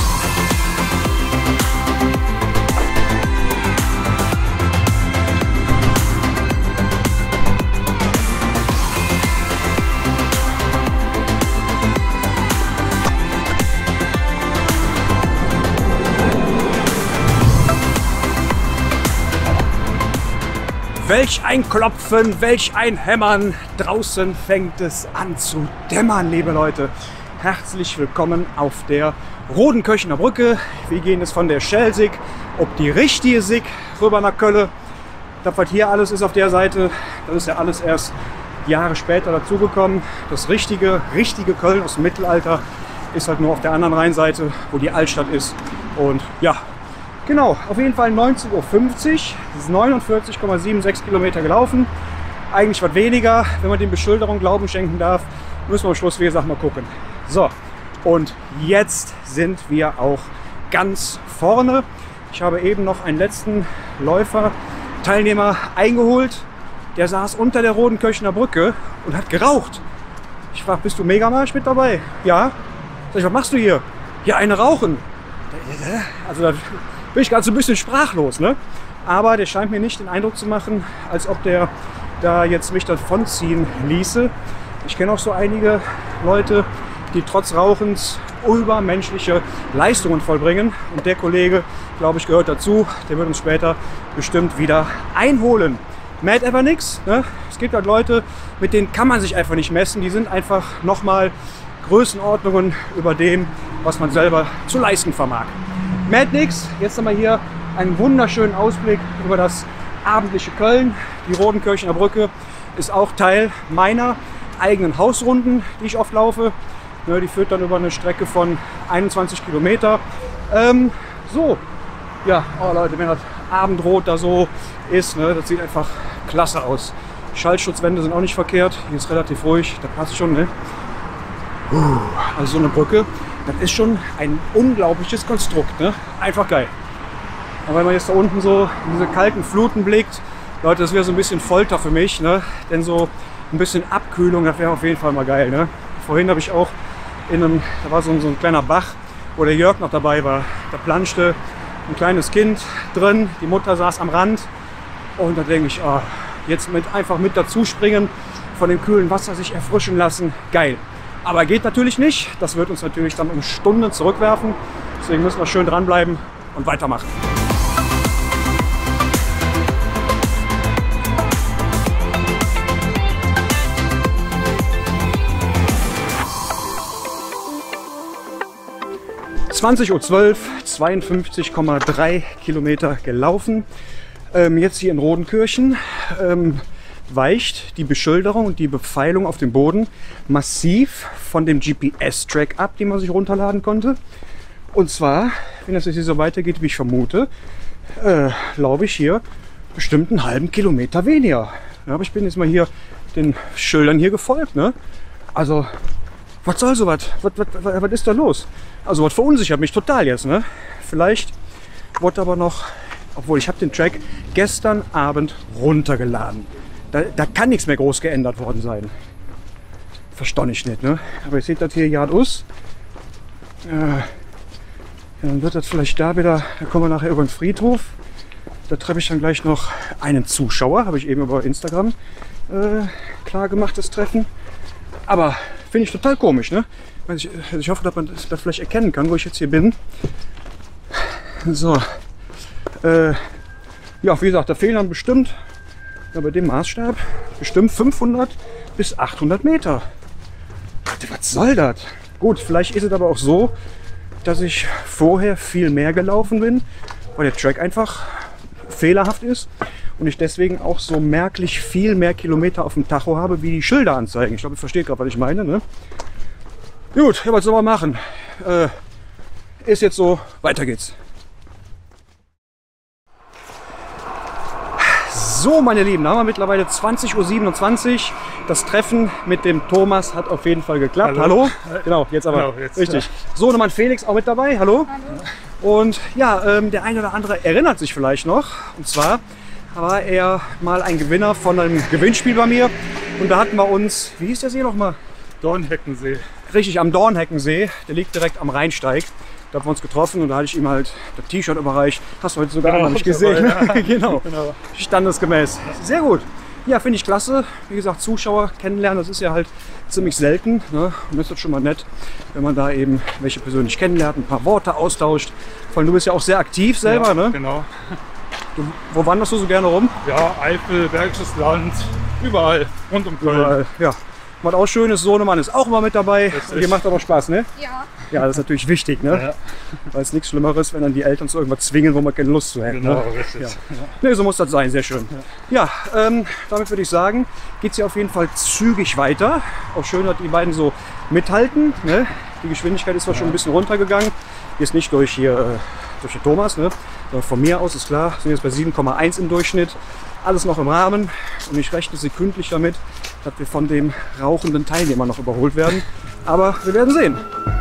Welch ein Klopfen, welch ein Hämmern. Draußen fängt es an zu dämmern, liebe Leute. Herzlich willkommen auf der Rodenköchener Brücke. Wir gehen jetzt von der Schelsig, ob die richtige Sig, rüber nach Köln. Das, was hier alles ist auf der Seite, das ist ja alles erst Jahre später dazugekommen. Das richtige Köln aus dem Mittelalter ist halt nur auf der anderen Rheinseite, wo die Altstadt ist. Und ja, genau, auf jeden Fall 19:50 Uhr, das ist 49,76 Kilometer gelaufen. Eigentlich was weniger, wenn man den Beschilderungen Glauben schenken darf. Müssen wir am Schluss, wie gesagt, mal gucken. So, und jetzt sind wir auch ganz vorne. Ich habe eben noch einen letzten Läufer-Teilnehmer eingeholt. Der saß unter der Rodenköchener Brücke und hat geraucht. Ich frage, bist du Megamarsch mit dabei? Ja. Sag ich, was machst du hier? Ja, eine rauchen. Also da bin ich gerade so ein bisschen sprachlos, ne? Aber der scheint mir nicht den Eindruck zu machen, als ob der da jetzt mich davonziehen ließe. Ich kenne auch so einige Leute, die trotz Rauchens übermenschliche Leistungen vollbringen. Und der Kollege, glaube ich, gehört dazu. Der wird uns später bestimmt wieder einholen. Mad ever nix. Ne? Es gibt halt Leute, mit denen kann man sich einfach nicht messen. Die sind einfach nochmal Größenordnungen über dem, was man selber zu leisten vermag. Mad nix. Jetzt haben wir hier einen wunderschönen Ausblick über das abendliche Köln. Die Rodenköchener Brücke ist auch Teil meiner eigenen Hausrunden, die ich oft laufe. Die führt dann über eine Strecke von 21 Kilometer. So, ja, oh Leute, wenn das Abendrot da so ist, ne, das sieht einfach klasse aus. Die Schallschutzwände sind auch nicht verkehrt. Hier ist relativ ruhig, das passt schon. Ne? Also so eine Brücke, das ist schon ein unglaubliches Konstrukt. Ne? Einfach geil. Aber wenn man jetzt da unten so in diese kalten Fluten blickt, Leute, das wäre so ein bisschen Folter für mich. Ne? Denn so ein bisschen Abkühlung, das wäre auf jeden Fall mal geil. Ne? Vorhin habe ich auch da war so ein kleiner Bach, wo der Jörg noch dabei war. Da planschte ein kleines Kind drin, die Mutter saß am Rand. Und da denke ich, oh, jetzt einfach mit dazu springen, von dem kühlen Wasser sich erfrischen lassen, geil. Aber geht natürlich nicht. Das wird uns natürlich dann um Stunden zurückwerfen. Deswegen müssen wir schön dranbleiben und weitermachen. (20:12 Uhr), 52,3 Kilometer gelaufen. Jetzt hier in Rodenkirchen weicht die Beschilderung und die Bepfeilung auf dem Boden massiv von dem GPS-Track ab, den man sich runterladen konnte. Und zwar, wenn das jetzt hier so weitergeht, wie ich vermute, glaube ich hier bestimmt einen halben Kilometer weniger. Ja, aber ich bin jetzt mal hier den Schildern hier gefolgt. Ne? Also, was soll sowas? Was ist da los? Also, was verunsichert mich total jetzt. Ne? Vielleicht wird aber noch obwohl ich habe den Track gestern Abend runtergeladen. Da kann nichts mehr groß geändert worden sein. Verstehe ich nicht, ne? Aber ihr seht das hier Yard aus. Ja, dann wird das vielleicht da wieder, da kommen wir nachher über den Friedhof. Da treffe ich dann gleich noch einen Zuschauer, habe ich eben über Instagram klar gemacht, das Treffen. Aber finde ich total komisch, ne? Ich hoffe, dass man das vielleicht erkennen kann, wo ich jetzt hier bin. So. Ja, wie gesagt, da fehlen dann bestimmt, ja, bei dem Maßstab, bestimmt 500 bis 800 Meter. Was soll das? Gut, vielleicht ist es aber auch so, dass ich vorher viel mehr gelaufen bin, weil der Track einfach fehlerhaft ist und ich deswegen auch so merklich viel mehr Kilometer auf dem Tacho habe, wie die Schilder anzeigen. Ich glaube, ihr versteht gerade, was ich meine, ne? Gut, ja, was soll man machen? Ist jetzt so, weiter geht's. So, meine Lieben, da haben wir mittlerweile 20:27 Uhr. Das Treffen mit dem Thomas hat auf jeden Fall geklappt. Hallo? Genau, jetzt aber. Genau, jetzt, richtig. Ja. So, nochmal Felix auch mit dabei. Hallo? Hallo. Und ja, der eine oder andere erinnert sich vielleicht noch. Und zwar war er mal ein Gewinner von einem Gewinnspiel bei mir. Und da hatten wir uns, wie hieß der See nochmal? Dornheckensee. Richtig, am Dornheckensee. Der liegt direkt am Rheinsteig. Da haben wir uns getroffen und da hatte ich ihm halt das T-Shirt überreicht. Hast du heute sogar noch nicht gesehen. Dabei, ja. Genau. Standesgemäß. Sehr gut. Ja, finde ich klasse. Wie gesagt, Zuschauer kennenlernen, das ist ja halt ziemlich selten. Ne? Und das ist schon mal nett, wenn man da eben welche persönlich kennenlernt, ein paar Worte austauscht. Vor allem, du bist ja auch sehr aktiv selber. Ja, ne? Genau. Wo wanderst du so gerne rum? Ja, Eifel, Bergisches Land, überall, rund um Köln. Überall, ja. Was auch schön ist, Sohnemann ist auch immer mit dabei. Dir macht aber Spaß, ne? Ja. Ja, das ist natürlich wichtig, ne? Ja. Weil es nichts Schlimmeres, wenn dann die Eltern zu irgendwas zwingen, wo man keine Lust zu hat. Genau, ne? Richtig. Ja. Ne, so muss das sein, sehr schön. Ja, damit würde ich sagen, geht es hier auf jeden Fall zügig weiter. Auch schön, dass die beiden so mithalten. Ne? Die Geschwindigkeit ist zwar schon ein bisschen runtergegangen. Jetzt nicht durch den Thomas, ne? Sondern von mir aus ist klar, sind jetzt bei 7,1 im Durchschnitt. Alles noch im Rahmen und ich rechne sekündlich damit, dass wir von dem rauchenden Teilnehmer noch überholt werden. Aber wir werden sehen.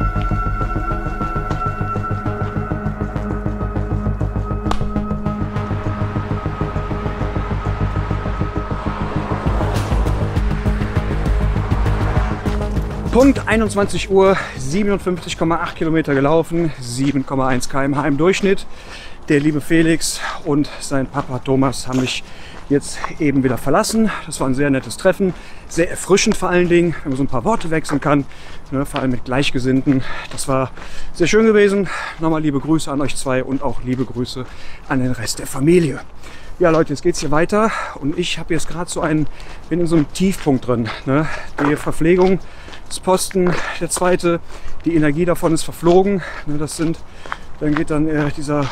Punkt 21 Uhr, 57,8 Kilometer gelaufen, 7,1 km/h im Durchschnitt. Der liebe Felix und sein Papa Thomas haben mich jetzt eben wieder verlassen. Das war ein sehr nettes Treffen, sehr erfrischend vor allen Dingen, wenn man so ein paar Worte wechseln kann, ne, vor allem mit Gleichgesinnten. Das war sehr schön gewesen. Nochmal liebe Grüße an euch zwei und auch liebe Grüße an den Rest der Familie. Ja Leute, jetzt geht es hier weiter und ich habe jetzt gerade bin in so einem Tiefpunkt drin. Ne? Die Verpflegung des Posten, der zweite, die Energie davon ist verflogen. Ne? Dann geht dann dieser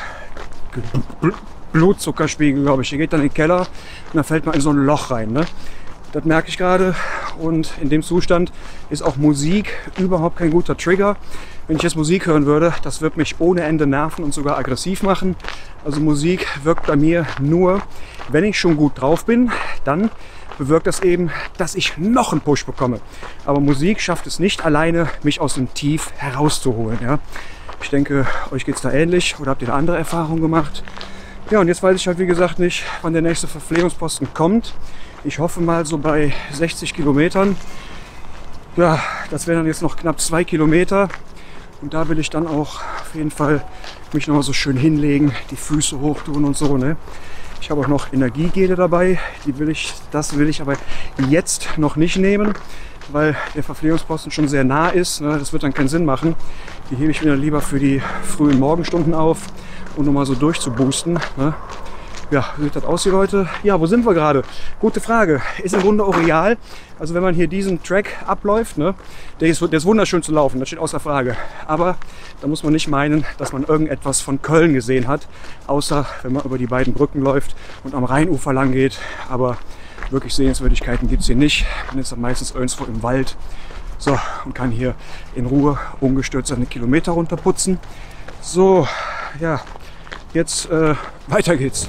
Blutzuckerspiegel, glaube ich, der geht dann in den Keller und dann fällt man in so ein Loch rein. Ne? Das merke ich gerade und in dem Zustand ist auch Musik überhaupt kein guter Trigger. Wenn ich jetzt Musik hören würde, das wird mich ohne Ende nerven und sogar aggressiv machen. Also Musik wirkt bei mir nur, wenn ich schon gut drauf bin, dann bewirkt das eben, dass ich noch einen Push bekomme. Aber Musik schafft es nicht alleine, mich aus dem Tief herauszuholen. Ja? Ich denke, euch geht es da ähnlich oder habt ihr eine andere Erfahrung gemacht? Ja, und jetzt weiß ich halt wie gesagt nicht, wann der nächste Verpflegungsposten kommt. Ich hoffe mal so bei 60 Kilometern. Ja, das wären dann jetzt noch knapp 2 Kilometer. Und da will ich dann auch auf jeden Fall mich noch mal so schön hinlegen, die Füße hoch tun und so. Ne? Ich habe auch noch Energiegele dabei. Das will ich aber jetzt noch nicht nehmen, weil der Verpflegungsposten schon sehr nah ist. Ne? Das wird dann keinen Sinn machen. Die hebe ich mir dann lieber für die frühen Morgenstunden auf, um nochmal so durchzuboosten. Ne? Ja, wie sieht das aus hier, Leute? Ja, wo sind wir gerade? Gute Frage. Ist im Grunde auch real. Also wenn man hier diesen Track abläuft, ne, der ist wunderschön zu laufen, das steht außer Frage. Aber da muss man nicht meinen, dass man irgendetwas von Köln gesehen hat. Außer wenn man über die beiden Brücken läuft und am Rheinufer lang geht. Aber wirklich Sehenswürdigkeiten gibt es hier nicht. Man ist dann meistens irgendwo im Wald. So, und kann hier in Ruhe ungestört seine Kilometer runterputzen. So, ja, jetzt weiter geht's.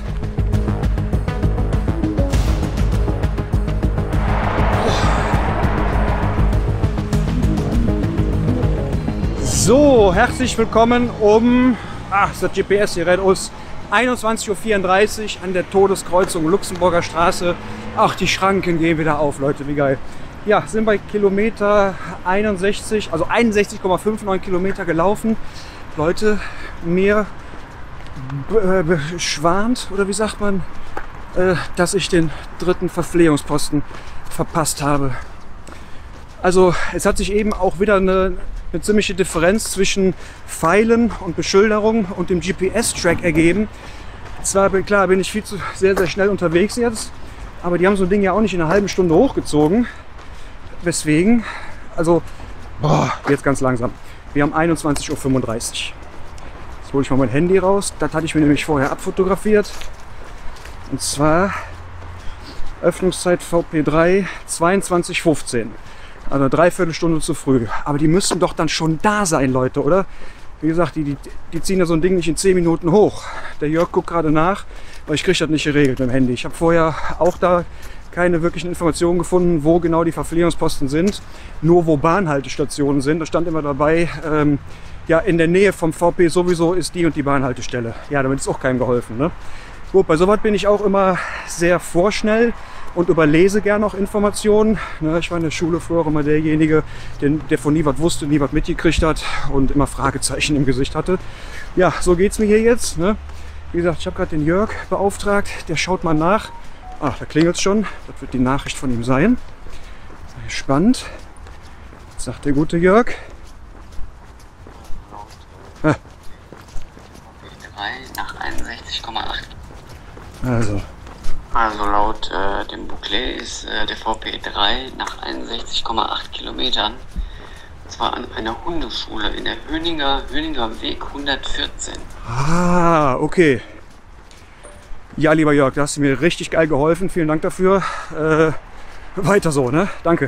So, herzlich willkommen das GPS hier rennt aus 21:34 Uhr an der Todeskreuzung Luxemburger Straße. Ach, die Schranken gehen wieder auf, Leute, wie geil. Ja, sind bei Kilometer 61, also 61,59 Kilometer gelaufen. Leute, mir beschwant, oder wie sagt man, dass ich den 3. Verpflegungsposten verpasst habe. Also es hat sich eben auch wieder eine ziemliche Differenz zwischen Pfeilen und Beschilderung und dem GPS-Track ergeben. Zwar, klar, bin ich sehr, sehr schnell unterwegs jetzt, aber die haben so ein Ding ja auch nicht in einer halben Stunde hochgezogen. Weswegen, also, jetzt ganz langsam. Wir haben 21:35 Uhr. Jetzt hole ich mal mein Handy raus. Das hatte ich mir nämlich vorher abfotografiert. Und zwar Öffnungszeit VP3 22:15 Uhr. Also 3/4 Stunde zu früh. Aber die müssten doch dann schon da sein, Leute, oder? Wie gesagt, die ziehen ja so ein Ding nicht in 10 Minuten hoch. Der Jörg guckt gerade nach, weil ich kriege das nicht geregelt mit dem Handy. Ich habe vorher auch da keine wirklichen Informationen gefunden, wo genau die Verpflegungsposten sind. Nur wo Bahnhaltestationen sind. Da stand immer dabei, ja, in der Nähe vom VP sowieso ist die und die Bahnhaltestelle. Ja, damit ist auch keinem geholfen, ne? Gut, bei sowas bin ich auch immer sehr vorschnell und überlese gerne auch Informationen. Ich war in der Schule früher auch immer derjenige, der von nie was wusste, nie was mitgekriegt hat und immer Fragezeichen im Gesicht hatte. Ja, so geht es mir hier jetzt. Ne? Wie gesagt, ich habe gerade den Jörg beauftragt, der schaut mal nach. Ach, da klingelt es schon. Das wird die Nachricht von ihm sein. Spannend. Was sagt der gute Jörg? VP3 nach 61,8. Also laut dem Booklet ist der VP3 nach 61,8 Kilometern, und zwar an einer Hundeschule in der Höninger Weg 114. Ah, okay. Ja, lieber Jörg, da hast du mir richtig geil geholfen. Vielen Dank dafür. Weiter so, ne? Danke.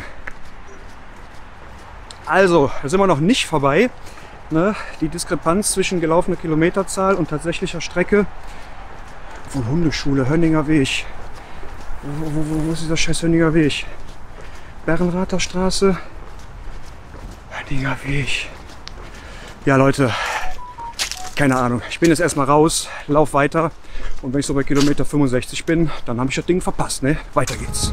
Also, da sind wir noch nicht vorbei. Ne? Die Diskrepanz zwischen gelaufener Kilometerzahl und tatsächlicher Strecke. Von Hundeschule, Hönninger Weg. Wo ist dieser scheiß Hönninger Weg? Bärenrather Straße. Hönninger Weg. Ja, Leute, keine Ahnung. Ich bin jetzt erstmal raus, lauf weiter. Und wenn ich so bei Kilometer 65 bin, dann habe ich das Ding verpasst. Ne? Weiter geht's.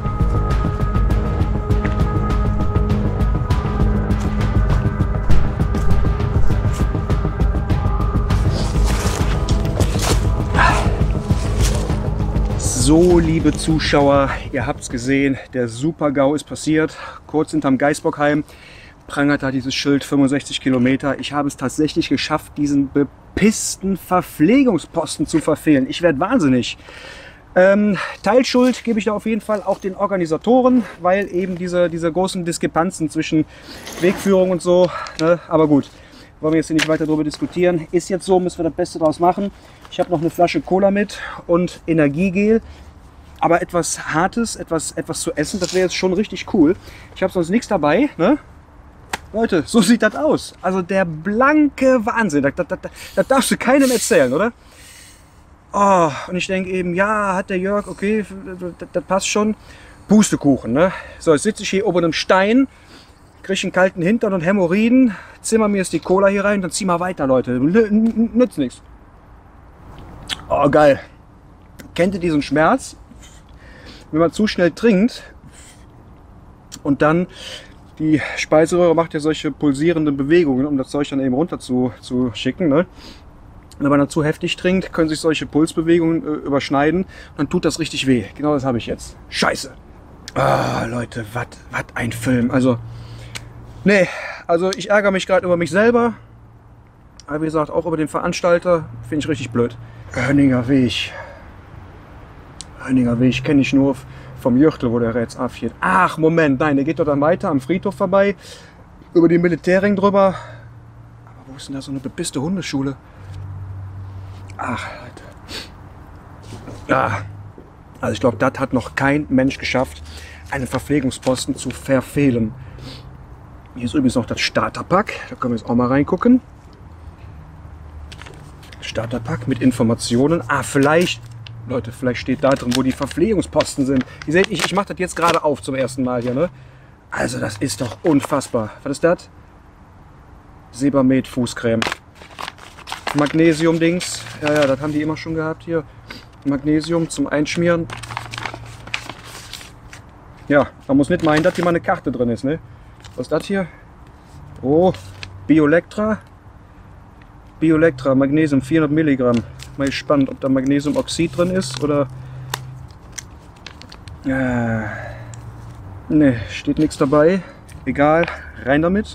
So, liebe Zuschauer, ihr habt es gesehen, der Super-GAU ist passiert. Kurz hinterm Geisbockheim prangert da dieses Schild 65 Kilometer. Ich habe es tatsächlich geschafft, diesen bepissten Verpflegungsposten zu verfehlen. Ich werde wahnsinnig. Teilschuld gebe ich da auf jeden Fall auch den Organisatoren, weil eben diese großen Diskrepanzen zwischen Wegführung und so, ne? Aber gut, wollen wir jetzt hier nicht weiter darüber diskutieren. Ist jetzt so, müssen wir das Beste daraus machen. Ich habe noch eine Flasche Cola mit und Energiegel, aber etwas Hartes, etwas zu essen, das wäre jetzt schon richtig cool. Ich habe sonst nichts dabei, ne? Leute, so sieht das aus. Also der blanke Wahnsinn, das darfst du keinem erzählen, oder? Oh, und ich denke eben, ja, hat der Jörg, okay, das passt schon. Pustekuchen, ne? So, jetzt sitze ich hier oben einem Stein, kriege einen kalten Hintern und Hämorrhoiden, zimmer mir jetzt die Cola hier rein, dann zieh mal weiter, Leute. Nützt nichts. Oh, geil. Kennt ihr diesen Schmerz? Wenn man zu schnell trinkt und dann die Speiseröhre macht ja solche pulsierenden Bewegungen, um das Zeug dann eben runter zu schicken. Ne? Wenn man dann zu heftig trinkt, können sich solche Pulsbewegungen überschneiden und dann tut das richtig weh. Genau das habe ich jetzt. Scheiße. Ah, Leute, was ein Film. Also, nee, also ich ärgere mich gerade über mich selber. Aber wie gesagt, auch über den Veranstalter. Finde ich richtig blöd. Hönninger Weg. Hönninger Weg kenne ich nur vom Jürtel, wo der jetzt abfährt. Ach, Moment, nein, der geht doch dann weiter am Friedhof vorbei. Über die Militärring drüber. Aber wo ist denn da so eine bepisste Hundeschule? Ach, Leute. Ja. Also ich glaube, das hat noch kein Mensch geschafft, einen Verpflegungsposten zu verfehlen. Hier ist übrigens noch das Starterpack. Da können wir jetzt auch mal reingucken. Starterpack mit Informationen. Ah, vielleicht, Leute, vielleicht steht da drin, wo die Verpflegungsposten sind. Ihr seht, ich mache das jetzt gerade auf zum ersten Mal hier, ne? Also das ist doch unfassbar. Was ist das? Sebamed Fußcreme. Magnesium-Dings. Ja, das haben die immer schon gehabt hier. Magnesium zum Einschmieren. Ja, man muss nicht meinen, dass hier mal eine Karte drin ist, ne? Was ist das hier? Oh, Biolectra. Biolectra, Magnesium 400 Milligramm. Mal gespannt, ob da Magnesiumoxid drin ist oder... Ne, steht nichts dabei. Egal, rein damit.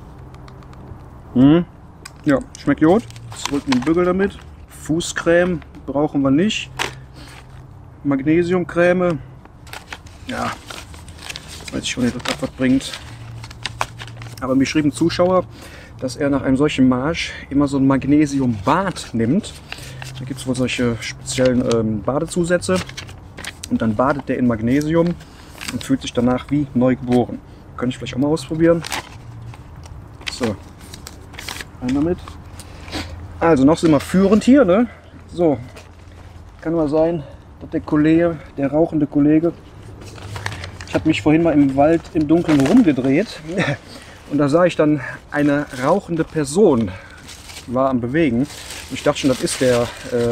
Ja, schmeckt gut. Zurück in den Bügel damit. Fußcreme brauchen wir nicht. Magnesiumcreme. Ja, weiß ich schon nicht, ob das was bringt. Aber mir schrieb ein Zuschauer, dass er nach einem solchen Marsch immer so ein Magnesiumbad nimmt. Da gibt es wohl solche speziellen Badezusätze. Und dann badet der in Magnesium und fühlt sich danach wie neu geboren. Könnte ich vielleicht auch mal ausprobieren. So, rein damit. Also noch sind wir führend hier, ne? So, kann mal sein, dass der Kollege, der rauchende Kollege, ich habe mich vorhin mal im Wald im Dunkeln rumgedreht und da sah ich dann eine rauchende Person, die war am Bewegen. Und ich dachte schon, das ist der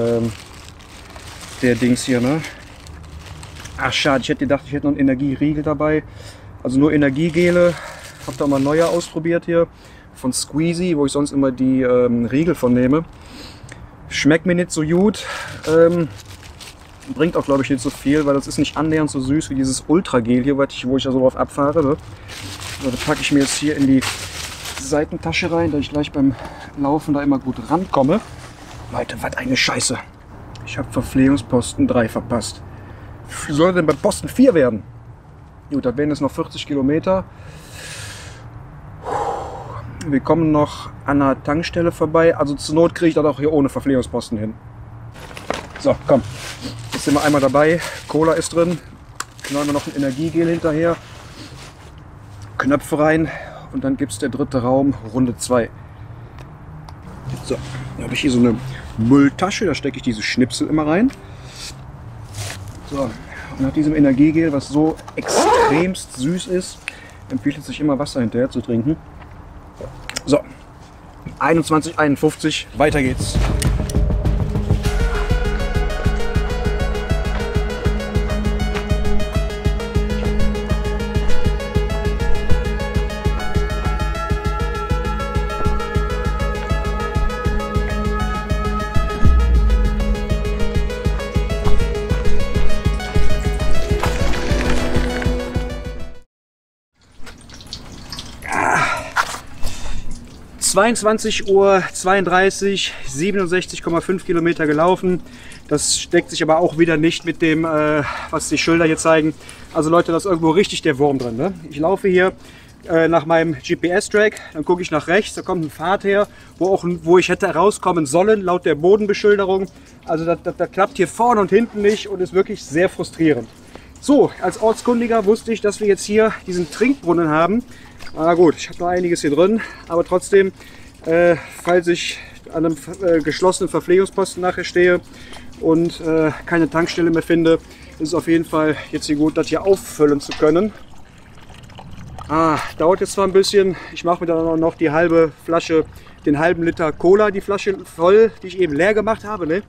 Dings hier, ne? Ach schade, ich hätte gedacht, ich hätte noch einen Energieriegel dabei. Also nur Energiegele. Habe da mal neue ausprobiert hier von Squeezy, wo ich sonst immer die Riegel von nehme. Schmeckt mir nicht so gut. Bringt auch, glaube ich, nicht so viel, weil das ist nicht annähernd so süß wie dieses Ultragel hier, wo ich ja so drauf abfahre. Ne? Also das packe ich mir jetzt hier in die Seitentasche rein, da ich gleich beim Laufen da immer gut rankomme. Leute, was eine Scheiße. Ich habe Verpflegungsposten 3 verpasst. Wie soll denn bei Posten 4 werden? Gut, da wären es noch 40 Kilometer. Wir kommen noch an einer Tankstelle vorbei. Also zur Not kriege ich das auch hier ohne Verpflegungsposten hin. So, komm. Jetzt sind wir einmal dabei. Cola ist drin. Knallen wir noch ein Energiegel hinterher. Knöpfe rein. Und dann gibt es der dritte Raum, Runde 2. So, da habe ich hier so eine Mülltasche. Da stecke ich diese Schnipsel immer rein. So, und nach diesem Energiegel, was so extremst süß ist, empfiehlt es sich immer Wasser hinterher zu trinken. So, 21:51, weiter geht's. Ah. 22:32 Uhr, 67,5 Kilometer gelaufen. Das deckt sich aber auch wieder nicht mit dem, was die Schilder hier zeigen. Also Leute, da ist irgendwo richtig der Wurm drin. Ne? Ich laufe hier nach meinem GPS-Track, dann gucke ich nach rechts, da kommt ein Pfad her, wo ich hätte rauskommen sollen, laut der Bodenbeschilderung. Also das klappt hier vorne und hinten nicht und ist wirklich sehr frustrierend. So, als Ortskundiger wusste ich, dass wir jetzt hier diesen Trinkbrunnen haben. Na gut, ich habe noch einiges hier drin, aber trotzdem, falls ich an einem geschlossenen Verpflegungsposten nachher stehe und keine Tankstelle mehr finde, ist es auf jeden Fall jetzt hier gut, das hier auffüllen zu können. Dauert jetzt zwar ein bisschen, ich mache mir dann noch die halbe Flasche, den halben Liter Cola, die Flasche voll, die ich eben leer gemacht habe. Ne?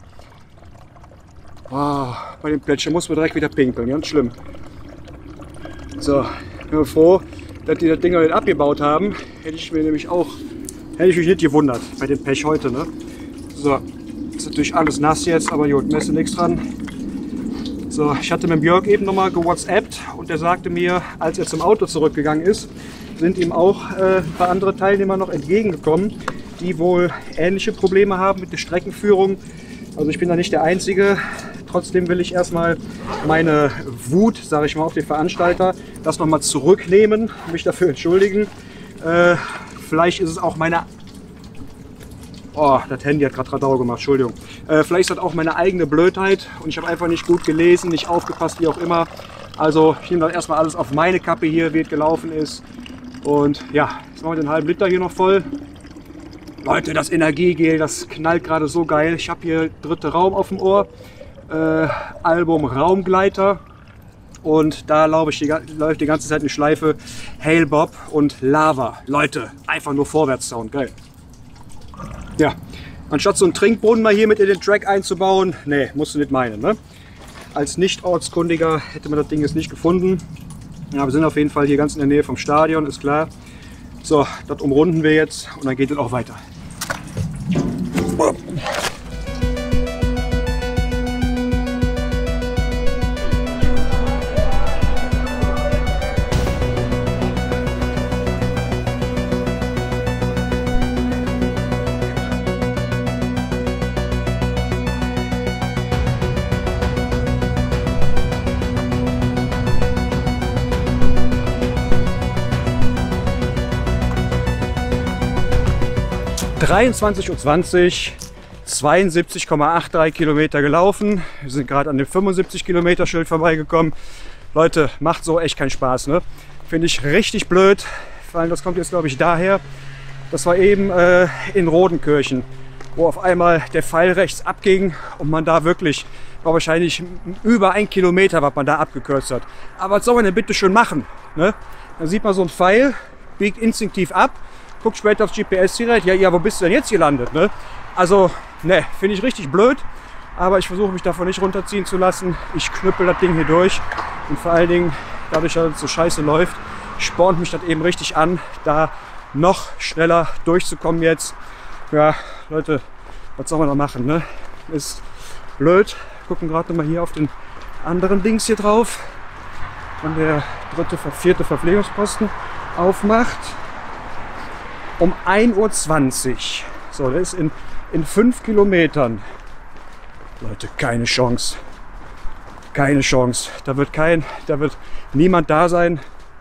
Bei dem Plätschern muss man direkt wieder pinkeln, ganz schlimm. So, ich bin froh, dass die das Ding noch nicht abgebaut haben. Hätte ich mich nicht gewundert bei dem Pech heute. Ne? So, ist natürlich alles nass jetzt, aber gut, messe nichts dran. So, ich hatte mit Björk eben nochmal gewhatsappt und der sagte mir, als er zum Auto zurückgegangen ist, sind ihm auch ein paar andere Teilnehmer noch entgegengekommen, die wohl ähnliche Probleme haben mit der Streckenführung. Also ich bin da nicht der Einzige. Trotzdem will ich erstmal meine Wut, sage ich mal, auf den Veranstalter, das nochmal zurücknehmen, mich dafür entschuldigen. Vielleicht ist es auch meine... Oh, das Handy hat gerade Radau gemacht, Entschuldigung. Vielleicht ist das auch meine eigene Blödheit und ich habe einfach nicht gut gelesen, nicht aufgepasst, wie auch immer. Also ich nehme das erstmal alles auf meine Kappe hier, wie es gelaufen ist. Und ja, jetzt machen wir den halben Liter hier noch voll. Leute, das Energiegel, das knallt gerade so geil. Ich habe hier dritte Raum auf dem Ohr. Album Raumgleiter. Und da läuft die ganze Zeit eine Schleife Hail Bob und Lava. Leute, einfach nur Vorwärtssound, geil. Ja, Anstatt so einen Trinkbrunnen mal hier mit in den Track einzubauen, nee, musst du nicht meinen. Ne? Als Nicht-Ortskundiger hätte man das Ding jetzt nicht gefunden. Ja, wir sind auf jeden Fall hier ganz in der Nähe vom Stadion, ist klar. So, das umrunden wir jetzt und dann geht es auch weiter. 23:20 Uhr, 72,83 Kilometer gelaufen. Wir sind gerade an dem 75 Kilometer Schild vorbeigekommen. Leute, macht so echt keinen Spaß, ne? Finde ich richtig blöd. Vor allem, das kommt jetzt, glaube ich, daher. Das war eben in Rodenkirchen, wo auf einmal der Pfeil rechts abging und man da wirklich, war wahrscheinlich über 1 Kilometer, was man da abgekürzt hat. Aber was soll man denn bitte schön machen? Ne? Dann sieht man so einen Pfeil, biegt instinktiv ab, guckt später aufs GPS-Gerät, ja, wo bist du denn jetzt gelandet? Ne? Also, ne, finde ich richtig blöd, aber ich versuche mich davon nicht runterziehen zu lassen. Ich knüppel das Ding hier durch und vor allen Dingen, dadurch, dass es so scheiße läuft, spornt mich das eben richtig an, da noch schneller durchzukommen jetzt. Ja, Leute, was soll man da machen? Ne? Ist blöd. Gucken gerade mal hier auf den anderen Dings hier drauf, wenn der vierte Verpflegungsposten aufmacht. Um 1:20 Uhr. So, das ist in 5 Kilometern. Leute, keine Chance. Keine Chance. Da wird niemand da sein.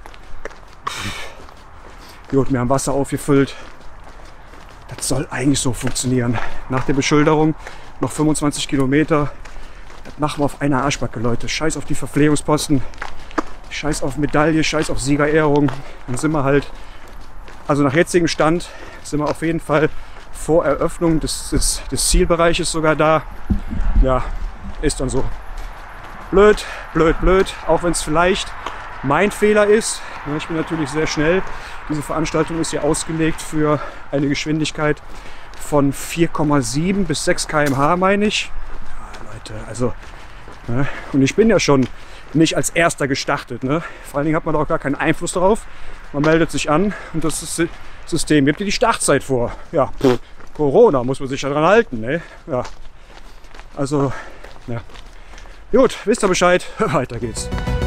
Gut, wir haben Wasser aufgefüllt. Das soll eigentlich so funktionieren. Nach der Beschilderung noch 25 Kilometer. Das machen wir auf einer Arschbacke, Leute. Scheiß auf die Verpflegungsposten. Scheiß auf Medaille, scheiß auf Siegerehrung. Dann sind wir halt, also nach jetzigem Stand, sind wir auf jeden Fall vor Eröffnung des Zielbereiches sogar da. Ja, ist dann so. Blöd, blöd, blöd. Auch wenn es vielleicht mein Fehler ist. Ich bin natürlich sehr schnell. Diese Veranstaltung ist hier ausgelegt für eine Geschwindigkeit von 4,7 bis 6 km/h, meine ich. Ja, Leute, also, ne? Und ich bin ja schon nicht als Erster gestartet. Ne? Vor allen Dingen hat man da auch gar keinen Einfluss darauf. Man meldet sich an und das System gibt dir die Startzeit vor. Ja, Corona, muss man sich daran halten. Ne? Ja. Also, ja. Gut, wisst ihr Bescheid, weiter geht's.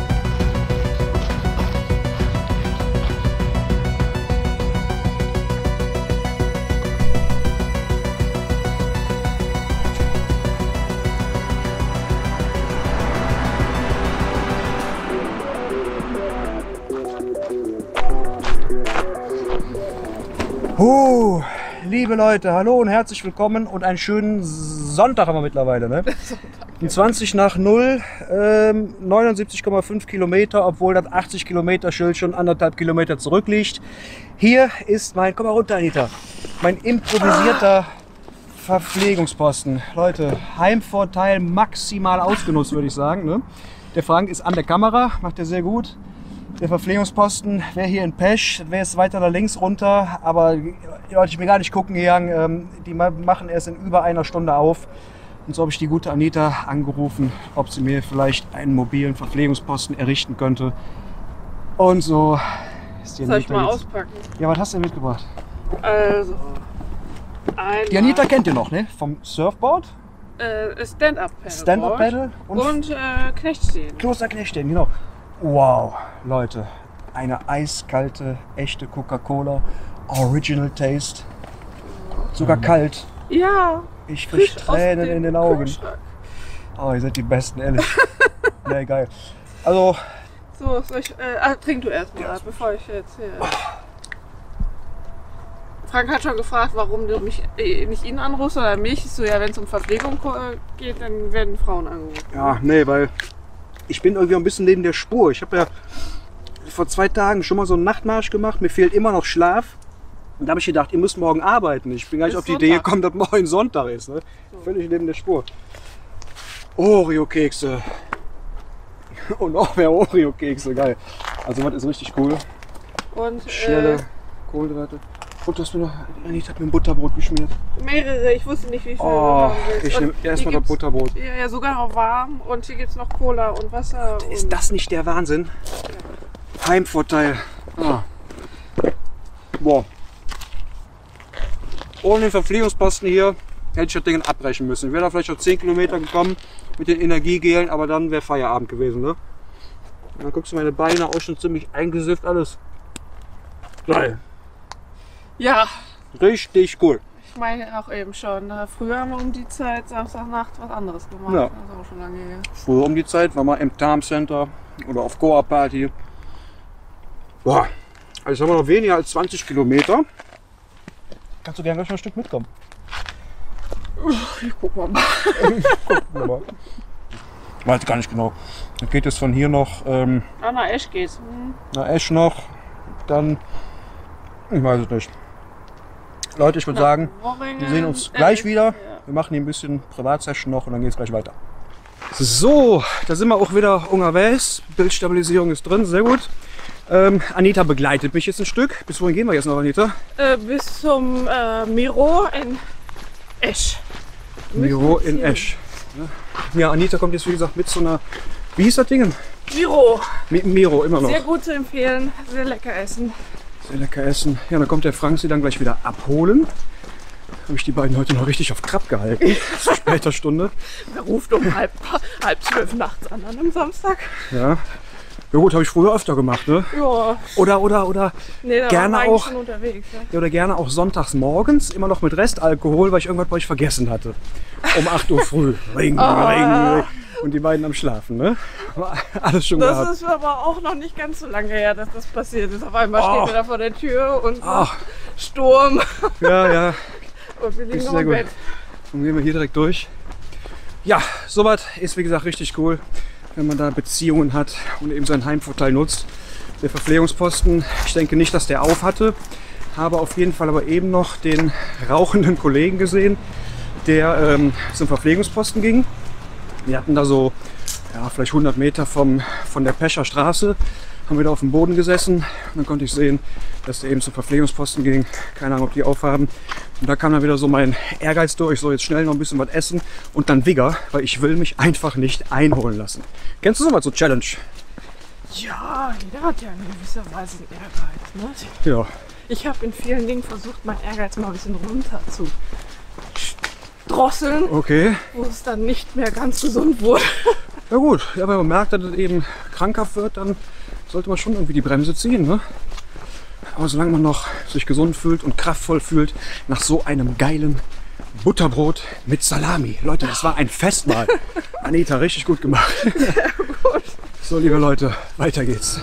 Liebe Leute, hallo und herzlich willkommen und einen schönen Sonntag haben wir mittlerweile. Ne? 20 nach 0, 79,5 Kilometer, obwohl das 80 Kilometer Schild schon 1,5 Kilometer zurückliegt. Hier ist mein, komm mal runter Anita, mein improvisierter Verpflegungsposten. Leute, Heimvorteil maximal ausgenutzt, würde ich sagen. Ne? Der Frank ist an der Kamera, macht er sehr gut. Der Verpflegungsposten wäre hier in Pesch, wäre jetzt weiter da links runter, aber Leute, ich bin gar nicht gucken gegangen, die machen erst in über einer Stunde auf. Und so habe ich die gute Anita angerufen, ob sie mir vielleicht einen mobilen Verpflegungsposten errichten könnte. Und so ist die Anita. Soll ich mal jetzt auspacken? Ja, was hast du denn mitgebracht? Also, Die Anita kennt ihr noch, ne? Vom Surfboard, Stand-Up-Paddle. Stand-Up-Paddle und Knechtstehen. Kloster Knechtstehen, genau. Wow, Leute, eine eiskalte, echte Coca-Cola, Original Taste, sogar kalt. Ja. Ich krieg frisch aus Tränen dem in den Augen. Kühlschrank. Oh, ihr seid die Besten, ehrlich. Nee, geil. Also, So, soll ich, trink du erstmal, bevor ich jetzt hier. Frank hat schon gefragt, warum du mich nicht ihn anrufst oder mich. So, ja, wenn es um Verpflegung geht, dann werden Frauen angerufen. ja, nee, weil ich bin irgendwie ein bisschen neben der Spur. Ich habe ja vor 2 Tagen schon mal so einen Nachtmarsch gemacht. Mir fehlt immer noch Schlaf. Und da habe ich gedacht, ihr müsst morgen arbeiten. Ich bin gar nicht Ist auf die Idee Sonntag. gekommen, dass morgen Sonntag ist. Ne? Völlig neben der Spur. Oreo-Kekse. Und noch mehr Oreo-Kekse, geil. Also was ist richtig cool. Und Schnelle Kohlenhydrate. Und das mir Anita hat mir ein Butterbrot geschmiert. Mehrere, ich wusste nicht, wie viel du Oh, haben willst. ich Und nehme erstmal hier das Butterbrot. gibt's- Ja, sogar noch warm. Und hier gibt es noch Cola und Wasser. Ist und das nicht der Wahnsinn? Heimvorteil. Ah. Boah. Ohne den Verpflegungsposten hier hätte ich das Ding abbrechen müssen. Ich wäre da vielleicht noch 10 Kilometer gekommen mit den Energiegelen, aber dann wäre Feierabend gewesen. Ne? Und dann guckst du meine Beine auch schon ziemlich eingesifft alles. Geil. Ja, Richtig cool. ich meine auch eben schon. Früher haben wir um die Zeit, Samstagnacht, was anderes gemacht. Ja. Das ist auch schon lange her. Früher um die Zeit war mal im Tarm Center oder auf Goa Party. Boah, also haben wir noch weniger als 20 Kilometer. Kannst du gerne gleich noch ein Stück mitkommen? Ich guck mal. Weiß gar nicht genau. Dann geht es von hier noch Nach Esch geht's. nach Esch noch. Dann, ich weiß es nicht. Leute, ich würde sagen, wir sehen uns gleich wieder. Ja. Wir machen hier ein bisschen Privatsession noch und dann geht es gleich weiter. So, da sind wir auch wieder unterwegs. Bildstabilisierung ist drin, sehr gut. Anita begleitet mich jetzt ein Stück. Bis wohin gehen wir jetzt noch, Anita? Bis zum Miro in Esch. Miro in Esch. Ja, Anita kommt jetzt wie gesagt mit so einer, wie hieß das Ding? Miro. Miro, immer noch. Sehr gut zu empfehlen. Sehr lecker essen. Sehr lecker essen. Ja, dann kommt der Frank sie dann gleich wieder abholen. Habe ich die beiden heute noch richtig auf Trab gehalten. Zu später Stunde. Wer ruft um halb 12 nachts an einem Samstag? Ja. Ja gut, habe ich früher öfter gemacht, ne? Ja. Oder Nee, da Gerne waren wir eigentlich auch. schon unterwegs. Ja. ja, oder gerne auch sonntags morgens, immer noch mit Restalkohol, weil ich irgendwas bei euch vergessen hatte. Um 8 Uhr früh. Ring, ring. Und die beiden am Schlafen, ne? Alles schon gehabt. Das ist aber auch noch nicht ganz so lange her, dass das passiert ist. Auf einmal Oh. stehen wir da vor der Tür und Ach, Sturm ja. und wir liegen Ist noch sehr im gut. Bett. Dann gehen wir hier direkt durch. Ja, sowas ist wie gesagt richtig cool, wenn man da Beziehungen hat und eben seinen Heimvorteil nutzt. Der Verpflegungsposten, ich denke nicht, dass der auf hatte. Habe auf jeden Fall aber eben noch den rauchenden Kollegen gesehen, der zum Verpflegungsposten ging. Wir hatten da so ja, vielleicht 100 Meter von der Pescher Straße, haben wir da auf dem Boden gesessen. Und dann konnte ich sehen, dass der eben zum Verpflegungsposten ging. Keine Ahnung, ob die aufhaben. Und da kam dann wieder so mein Ehrgeiz durch. So, jetzt schnell noch ein bisschen was essen und dann Wigger, weil ich will mich einfach nicht einholen lassen. Kennst du sowas, so Challenge? Ja, jeder hat ja in gewisser Weise einen Ehrgeiz. Ne? Ja. Ich habe in vielen Dingen versucht, meinen Ehrgeiz mal ein bisschen runter zu drosseln, Okay. wo es dann nicht mehr ganz gesund wurde. Ja gut, ja, wenn man merkt, dass es eben krankhaft wird, dann sollte man schon irgendwie die Bremse ziehen. Ne? Aber solange man noch sich gesund fühlt und kraftvoll fühlt, nach so einem geilen Butterbrot mit Salami. Leute, das war ein Festmahl. Anita, richtig gut gemacht. Gut. So, liebe Leute, weiter geht's.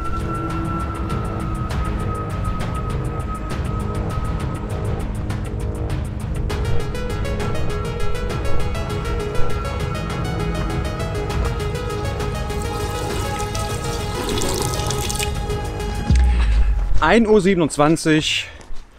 Uhr 27,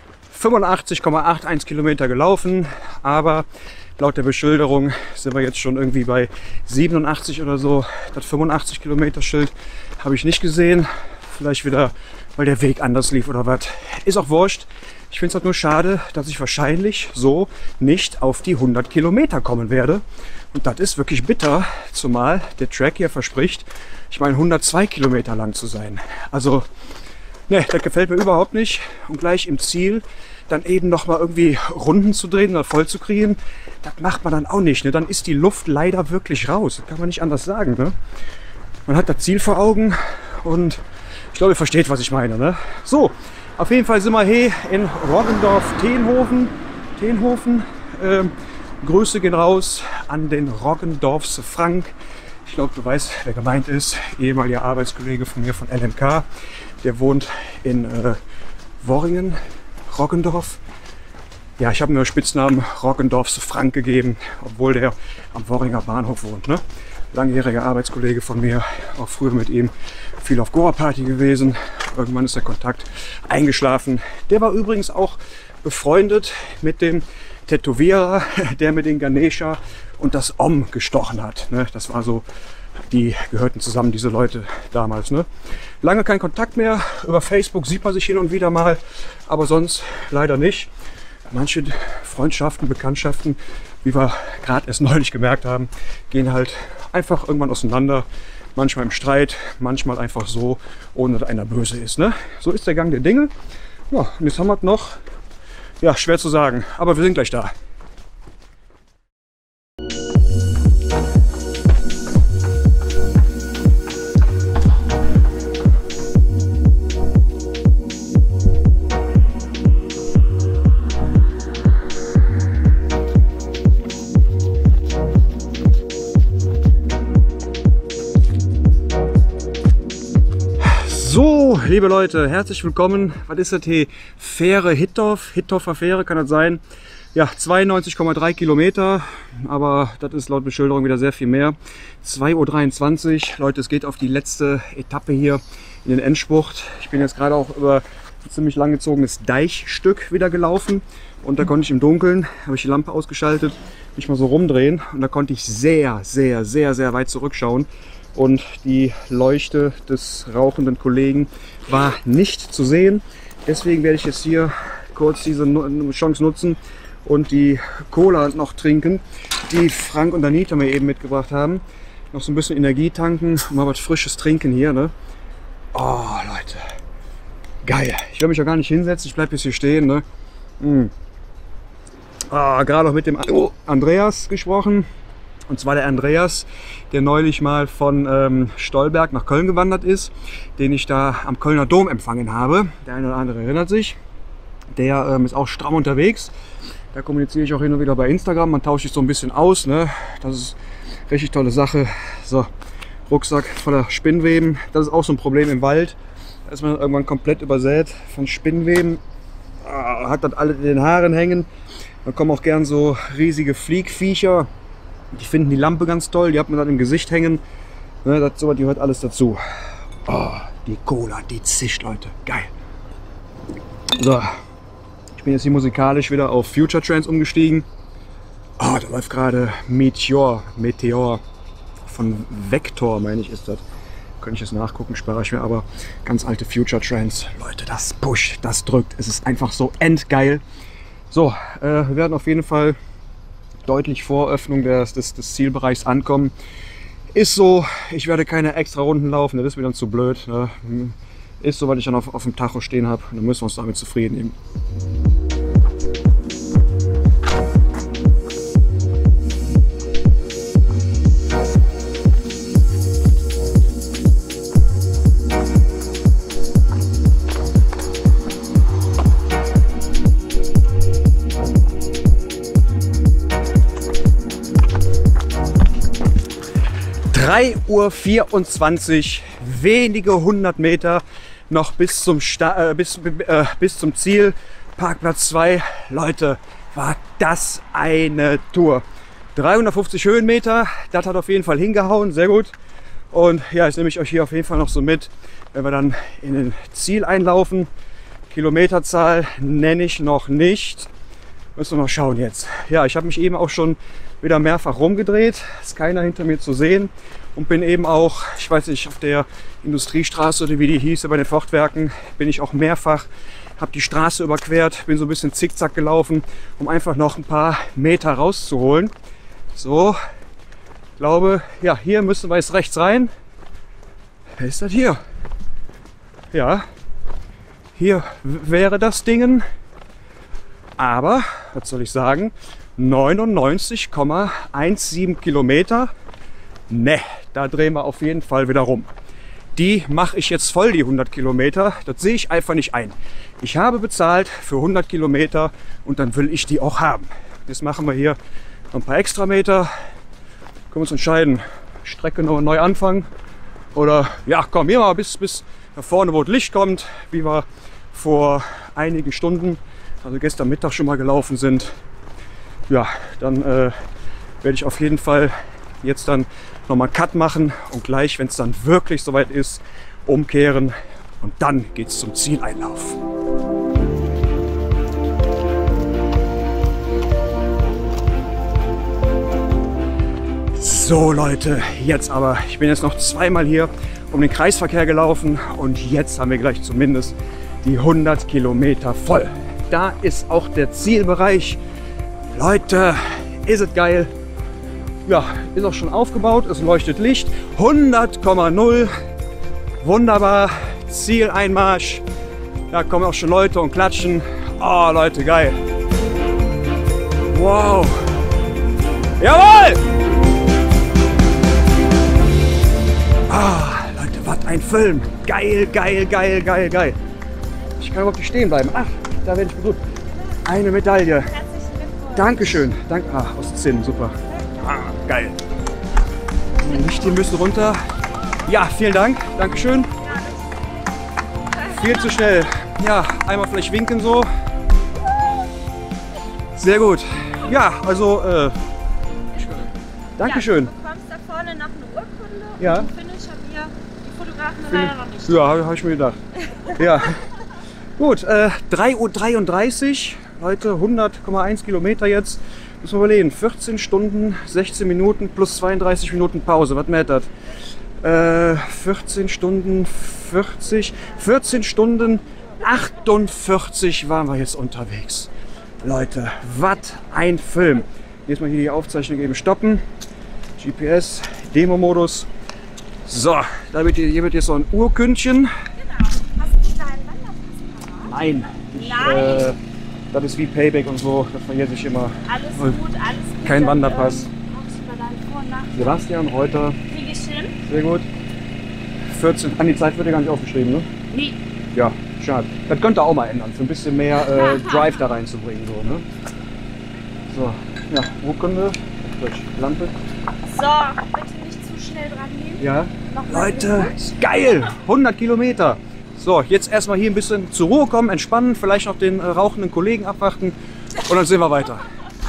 85,81 Kilometer gelaufen, aber laut der Beschilderung sind wir jetzt schon irgendwie bei 87 oder so. Das 85 Kilometer Schild habe ich nicht gesehen. Vielleicht wieder, weil der Weg anders lief oder was. Ist auch wurscht. Ich finde es halt nur schade, dass ich wahrscheinlich so nicht auf die 100 Kilometer kommen werde. Und das ist wirklich bitter, zumal der Track hier verspricht, ich meine 102 Kilometer lang zu sein. Also, ne, das gefällt mir überhaupt nicht. Und gleich im Ziel dann eben noch mal irgendwie Runden zu drehen oder voll zu kriegen, das macht man dann auch nicht. Ne? Dann ist die Luft leider wirklich raus. Das kann man nicht anders sagen. Ne? Man hat das Ziel vor Augen und ich glaube, ihr versteht, was ich meine. Ne? So, auf jeden Fall sind wir hier in Roggendorf-Tenhofen. Grüße gehen raus an den Roggendorfs Frank. Ich glaube, du weißt, wer gemeint ist. Ehemaliger Arbeitskollege von mir von LMK. Der wohnt in Worringen, Roggendorf. Ja, ich habe mir den Spitznamen Roggendorfs Frank gegeben, obwohl der am Worringer Bahnhof wohnt. Ne? Langjähriger Arbeitskollege von mir, auch früher mit ihm viel auf Goa-Party gewesen. Irgendwann ist der Kontakt eingeschlafen. Der war übrigens auch befreundet mit dem Tätowierer, der mit den Ganesha und das Om gestochen hat. Ne? Das war so die gehörten zusammen, diese Leute damals. Ne? Lange kein Kontakt mehr. Über Facebook sieht man sich hin und wieder mal, aber sonst leider nicht. Manche Freundschaften, Bekanntschaften, wie wir gerade erst neulich gemerkt haben, gehen halt einfach irgendwann auseinander. Manchmal im Streit, manchmal einfach so, ohne dass einer böse ist. Ne? So ist der Gang der Dinge. Ja, und jetzt haben wir es noch. Ja, schwer zu sagen, aber wir sind gleich da. So, liebe Leute, herzlich willkommen. Was ist das hier? Fähre Hittorf, Hittorfer Fähre, kann das sein? Ja, 92,3 Kilometer, aber das ist laut Beschilderung wieder sehr viel mehr. 2:23 Uhr, Leute, es geht auf die letzte Etappe hier in den Endspurt. Ich bin jetzt gerade auch über ein ziemlich langgezogenes Deichstück wieder gelaufen und da konnte ich im Dunkeln, habe ich die Lampe ausgeschaltet, mich mal so rumdrehen und da konnte ich sehr weit zurückschauen. Und die Leuchte des rauchenden Kollegen war nicht zu sehen. Deswegen werde ich jetzt hier kurz diese Chance nutzen und die Cola noch trinken, die Frank und Anita mir eben mitgebracht haben. Noch so ein bisschen Energie tanken, mal was Frisches trinken hier. Ne? Oh, Leute, geil. Ich will mich ja gar nicht hinsetzen, ich bleibe jetzt hier stehen. Ne? Gerade auch mit dem Andreas gesprochen. Und zwar der Andreas, der neulich mal von Stolberg nach Köln gewandert ist, den ich da am Kölner Dom empfangen habe. Der eine oder andere erinnert sich. Der ist auch stramm unterwegs. Da kommuniziere ich auch hin und wieder bei Instagram. Man tauscht sich so ein bisschen aus. Ne? Das ist eine richtig tolle Sache. So, Rucksack voller Spinnweben. Das ist auch so ein Problem im Wald. Da ist man irgendwann komplett übersät von Spinnweben. Hat das alle in den Haaren hängen. Da kommen auch gern so riesige Fliegviecher. Die finden die Lampe ganz toll, die hat man dann im Gesicht hängen. Ne, das so, die gehört alles dazu. Oh, die Cola, die zischt, Leute. Geil. So, ich bin jetzt hier musikalisch wieder auf Future Trance umgestiegen. Oh, da läuft gerade Meteor von Vector, meine ich, ist das. Könnte ich jetzt nachgucken, spare ich mir, aber ganz alte Future Trance. Leute, das pusht, das drückt. Es ist einfach so endgeil. So, wir werden auf jeden Fall deutlich vor Öffnung des Zielbereichs ankommen. Ist so, ich werde keine extra Runden laufen, das ist mir dann zu blöd. Ne? Ist so, weil ich dann auf dem Tacho stehen habe. Dann müssen wir uns damit zufrieden nehmen. (3:24 Uhr), wenige 100 Meter noch bis zum Ziel, Parkplatz 2. Leute, war das eine Tour. 350 Höhenmeter, das hat auf jeden Fall hingehauen, sehr gut. Und ja, jetzt nehme ich euch hier auf jeden Fall noch so mit, wenn wir dann in den Ziel einlaufen. Kilometerzahl nenne ich noch nicht. Müssen wir mal schauen jetzt. Ja, ich habe mich eben auch schon wieder mehrfach rumgedreht. Ist keiner hinter mir zu sehen. Und bin eben auch, ich weiß nicht, auf der Industriestraße oder wie die hieß, bei den Fortwerken, bin ich auch mehrfach, habe die Straße überquert, bin so ein bisschen zickzack gelaufen, um einfach noch ein paar Meter rauszuholen. So, glaube, ja, hier müssen wir jetzt rechts rein. Wer ist das hier? Ja, hier wäre das Ding. Aber, was soll ich sagen, 99,17 Kilometer. Ne, da drehen wir auf jeden Fall wieder rum. Die mache ich jetzt voll, die 100 Kilometer. Das sehe ich einfach nicht ein. Ich habe bezahlt für 100 Kilometer und dann will ich die auch haben. Jetzt machen wir hier noch ein paar extra Meter. Können wir uns entscheiden, Strecke noch neu anfangen. Oder ja, komm, hier mal bis da vorne, wo das Licht kommt, wie wir vor einigen Stunden, also gestern Mittag schon mal gelaufen sind. Ja, dann werde ich auf jeden Fall jetzt dann nochmal einen Cut machen und gleich, wenn es dann wirklich soweit ist, umkehren und dann geht es zum Zieleinlauf. So Leute, jetzt aber. Ich bin jetzt noch zweimal hier um den Kreisverkehr gelaufen und jetzt haben wir gleich zumindest die 100 Kilometer voll. Da ist auch der Zielbereich. Leute, ist es geil. Ja, ist auch schon aufgebaut, es leuchtet Licht. 100,0. Wunderbar. Zieleinmarsch. Da kommen auch schon Leute und klatschen. Oh Leute, geil. Wow. Jawohl! Ah, Leute, was ein Film. Geil, geil, geil, geil, geil. Ich kann überhaupt nicht stehen bleiben. Ach, da werde ich begrüßt. Eine Medaille. Dankeschön. Danke. Ah, aus Zinn, super. Ah, geil. Die Licht hier müssen runter. Ja, vielen Dank. Dankeschön. Viel zu schnell. Ja, einmal vielleicht winken so. Sehr gut. Ja, also, Dankeschön. Ja, du bekommst da vorne noch eine Urkunde Ja. und Finish haben wir die Fotografen leider noch nicht. Ja, habe ich mir gedacht. Ja. Gut, 3:33 Uhr, heute 100,1 Kilometer jetzt. Müssen wir überlegen, 14 Stunden, 16 Minuten plus 32 Minuten Pause. Was mäht das? 14 Stunden 14 Stunden 48 waren wir jetzt unterwegs. Leute, was ein Film. Jetzt mal hier die Aufzeichnung eben stoppen. GPS, Demo-Modus. So, hier wird jetzt so ein Urkündchen. Genau. Hast du deinen Wanderpass parat? Nein. Nein. Das ist wie Payback und so, das vergesse ich immer. Alles gut, alles gut. Kein Dann, Wanderpass. Brauchst du mal deinen Vor- und Nachnamen? Sebastian Reuter, Krieg ich hin? sehr gut. 14, an die Zeit wird ja gar nicht aufgeschrieben, ne? Nee. Ja, schade. Das könnte auch mal ändern, für ein bisschen mehr Drive da reinzubringen. So, ne? So, ja, Urkunde, Lampe. So, bitte nicht zu schnell dran gehen. Ja. Nochmal Leute, ist geil! 100 Kilometer. So, jetzt erstmal hier ein bisschen zur Ruhe kommen, entspannen, vielleicht noch den rauchenden Kollegen abwarten und dann sehen wir weiter.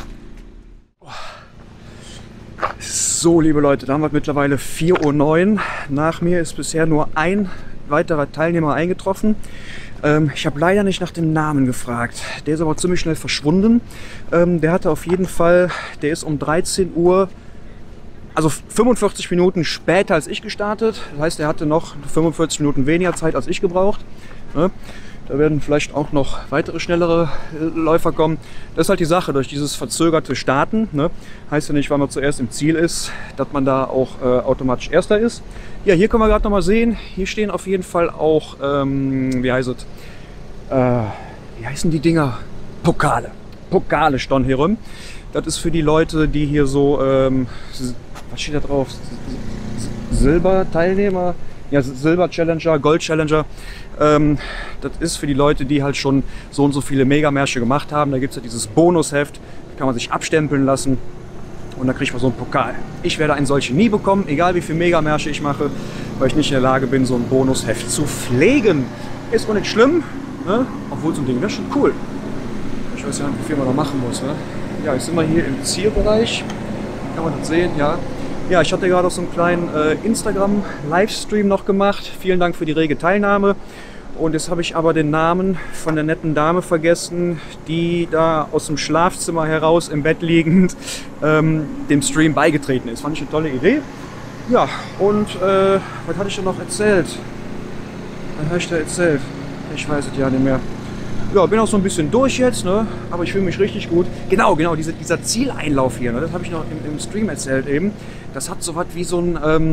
So, liebe Leute, da haben wir mittlerweile 4:09 Uhr. Nach mir ist bisher nur ein weiterer Teilnehmer eingetroffen. Ich habe leider nicht nach dem Namen gefragt. Der ist aber ziemlich schnell verschwunden. Der hatte auf jeden Fall, der ist um 13 Uhr, also 45 Minuten später als ich gestartet. Das heißt, er hatte noch 45 Minuten weniger Zeit als ich gebraucht. Ne? Da werden vielleicht auch noch weitere schnellere Läufer kommen. Das ist halt die Sache, durch dieses verzögerte Starten. Ne? Heißt ja nicht, weil man zuerst im Ziel ist, dass man da auch automatisch Erster ist. Ja, hier können wir gerade noch mal sehen, hier stehen auf jeden Fall auch, wie heißt es, wie heißen die Dinger? Pokale. Pokale stehen hier rum. Das ist für die Leute, die hier so, was steht da drauf? Silber-Teilnehmer? Ja, Silber-Challenger, Gold-Challenger. Das ist für die Leute, die halt schon so und so viele Megamärsche gemacht haben. Da gibt es ja dieses Bonusheft, da kann man sich abstempeln lassen und dann kriegt man so einen Pokal. Ich werde einen solchen nie bekommen, egal wie viele Megamärsche ich mache, weil ich nicht in der Lage bin, so ein Bonusheft zu pflegen. Ist auch nicht schlimm, ne? Obwohl so ein Ding, das ist schon cool. Ich weiß ja nicht, wie viel man da machen muss. Ne? Ja, jetzt sind wir hier im Zielbereich. Kann man das sehen, ja. Ja, ich hatte gerade auch so einen kleinen Instagram-Livestream noch gemacht. Vielen Dank für die rege Teilnahme. Und jetzt habe ich aber den Namen von der netten Dame vergessen, die da aus dem Schlafzimmer heraus im Bett liegend dem Stream beigetreten ist. Fand ich eine tolle Idee. Ja, und was hatte ich denn noch erzählt? Was habe ich da erzählt? Ich weiß es ja nicht mehr. Ja, bin auch so ein bisschen durch jetzt, ne? Aber ich fühle mich richtig gut. Genau, dieser Zieleinlauf hier, ne? Das habe ich noch im Stream erzählt eben. Das hat so was wie so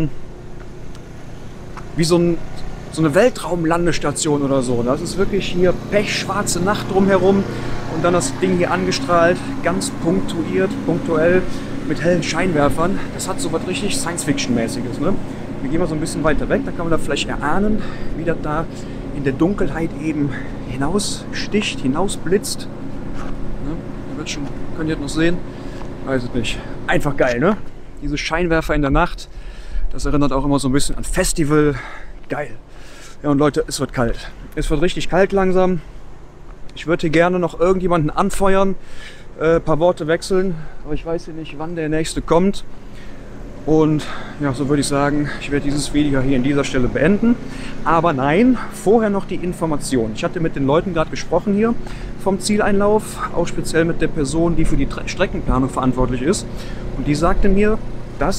eine Weltraumlandestation oder so. Das ist wirklich hier pechschwarze Nacht drumherum und dann das Ding hier angestrahlt, ganz punktuell mit hellen Scheinwerfern. Das hat so was richtig Science-Fiction-mäßiges, ne? Wir gehen mal so ein bisschen weiter weg, da kann man da vielleicht erahnen, wie das da in der Dunkelheit eben hinaussticht, hinausblitzt. Ne? Ihr wird schon, könnt ihr das noch sehen? Weiß es nicht. Einfach geil, ne? Diese Scheinwerfer in der Nacht, das erinnert auch immer so ein bisschen an Festival. Geil. Ja, und Leute, es wird kalt. Es wird richtig kalt langsam. Ich würde hier gerne noch irgendjemanden anfeuern, ein paar Worte wechseln, aber ich weiß hier nicht, wann der nächste kommt. Und ja, so würde ich sagen, ich werde dieses Video hier an dieser Stelle beenden. Aber nein, vorher noch die Information. Ich hatte mit den Leuten gerade gesprochen hier vom Zieleinlauf, auch speziell mit der Person, die für die Streckenplanung verantwortlich ist. Und die sagte mir, dass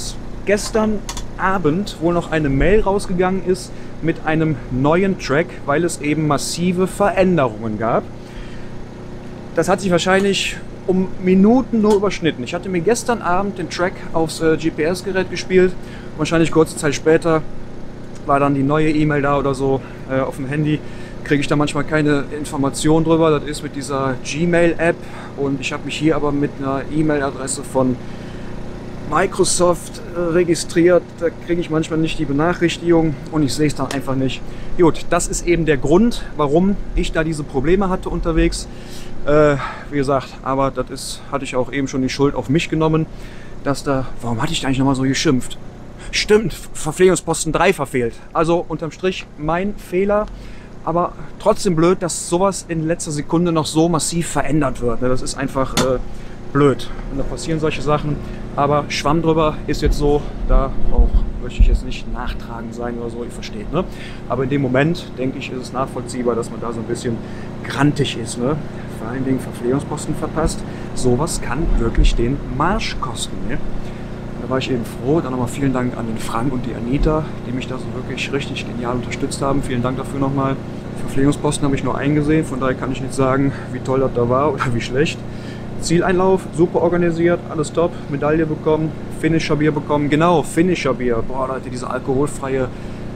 gestern Abend wohl noch eine Mail rausgegangen ist mit einem neuen Track, weil es eben massive Veränderungen gab. Das hat sich wahrscheinlich um Minuten nur überschnitten. Ich hatte mir gestern Abend den Track aufs GPS-Gerät gespielt. Wahrscheinlich kurze Zeit später war dann die neue E-Mail da oder so auf dem Handy. Kriege ich da manchmal keine Information drüber. Das ist mit dieser Gmail-App und ich habe mich hier aber mit einer E-Mail-Adresse von Microsoft registriert. Da kriege ich manchmal nicht die Benachrichtigung und ich sehe es dann einfach nicht. Gut, das ist eben der Grund, warum ich da diese Probleme hatte unterwegs. Wie gesagt, aber hatte ich auch eben schon die Schuld auf mich genommen, dass warum hatte ich da eigentlich nochmal so geschimpft? Stimmt, Verpflegungsposten 3 verfehlt. Also unterm Strich mein Fehler, aber trotzdem blöd, dass sowas in letzter Sekunde noch so massiv verändert wird. Das ist einfach blöd. Und da passieren solche Sachen, aber Schwamm drüber ist jetzt so, da möchte ich jetzt nicht nachtragend sein oder so, ihr versteht. Ne? Aber in dem Moment, denke ich, ist es nachvollziehbar, dass man da so ein bisschen grantig ist. Ne? Vor allen Dingen Verpflegungsposten verpasst. Sowas kann wirklich den Marsch kosten. Ne? Da war ich eben froh. Dann nochmal vielen Dank an den Frank und die Anita, die mich da so wirklich richtig genial unterstützt haben. Vielen Dank dafür nochmal. Verpflegungsposten habe ich nur eingesehen, von daher kann ich nicht sagen, wie toll das da war oder wie schlecht. Zieleinlauf, super organisiert, alles top, Medaille bekommen, Finisher-Bier bekommen, genau, Finisher-Bier. Boah, Leute, dieses alkoholfreie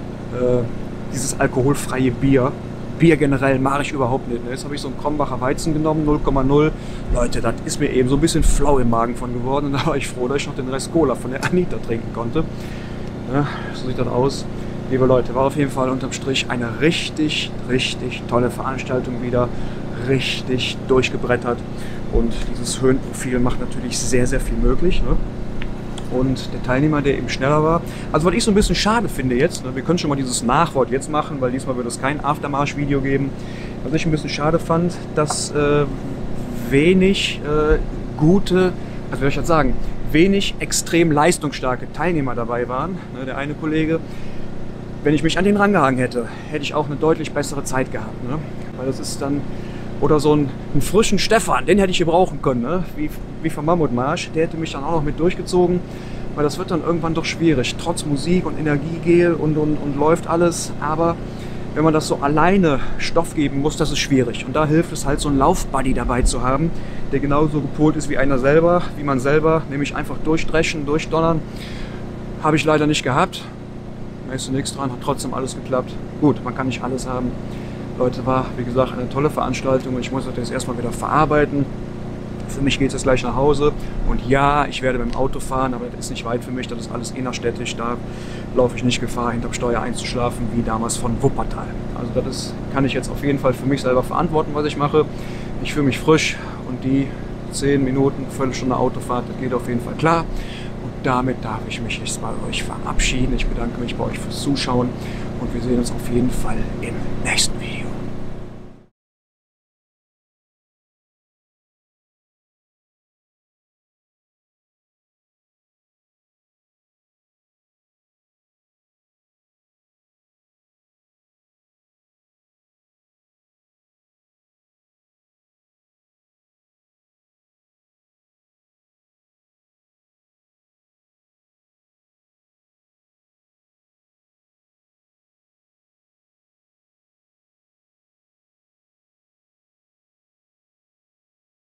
Bier. Bier generell mache ich überhaupt nicht. Jetzt habe ich so einen Krombacher Weizen genommen, 0,0. Leute, das ist mir eben so ein bisschen flau im Magen von geworden. Und da war ich froh, dass ich noch den Rest Cola von der Anita trinken konnte. Ja, so sieht das aus. Liebe Leute, war auf jeden Fall unterm Strich eine richtig, richtig tolle Veranstaltung wieder. Richtig durchgebrettert. Und dieses Höhenprofil macht natürlich sehr, sehr viel möglich. Ne? Und der Teilnehmer, der eben schneller war. Also was ich so ein bisschen schade finde jetzt, ne? Wir können schon mal dieses Nachwort jetzt machen, weil diesmal wird es kein Aftermarsch-Video geben. Was ich ein bisschen schade fand, dass wenig gute, was soll ich jetzt sagen, wenig extrem leistungsstarke Teilnehmer dabei waren. Ne? Der eine Kollege, wenn ich mich an den rangehangen hätte, hätte ich auch eine deutlich bessere Zeit gehabt. Ne? Weil das ist dann... Oder so einen frischen Stefan, den hätte ich gebrauchen können, ne? wie vom Mammutmarsch. Der hätte mich dann auch noch mit durchgezogen, weil das wird dann irgendwann doch schwierig. Trotz Musik und Energiegel und läuft alles. Aber wenn man das so alleine Stoff geben muss, das ist schwierig. Und da hilft es halt, so einen Laufbuddy dabei zu haben, der genauso gepolt ist wie einer selber, wie man selber, nämlich einfach durchdreschen, durchdonnern. Habe ich leider nicht gehabt. Da ist nichts dran, hat trotzdem alles geklappt. Gut, man kann nicht alles haben. Leute, war wie gesagt eine tolle Veranstaltung und ich muss das jetzt erstmal wieder verarbeiten. Für mich geht es jetzt gleich nach Hause und ja, ich werde mit dem Auto fahren, aber das ist nicht weit für mich, das ist alles innerstädtisch, da laufe ich nicht Gefahr, hinterm Steuer einzuschlafen, wie damals von Wuppertal. Also das kann ich jetzt auf jeden Fall für mich selber verantworten, was ich mache. Ich fühle mich frisch und die 10 Minuten, Viertelstunde Autofahrt, das geht auf jeden Fall klar. Und damit darf ich mich jetzt bei euch verabschieden. Ich bedanke mich bei euch fürs Zuschauen und wir sehen uns auf jeden Fall im nächsten Video.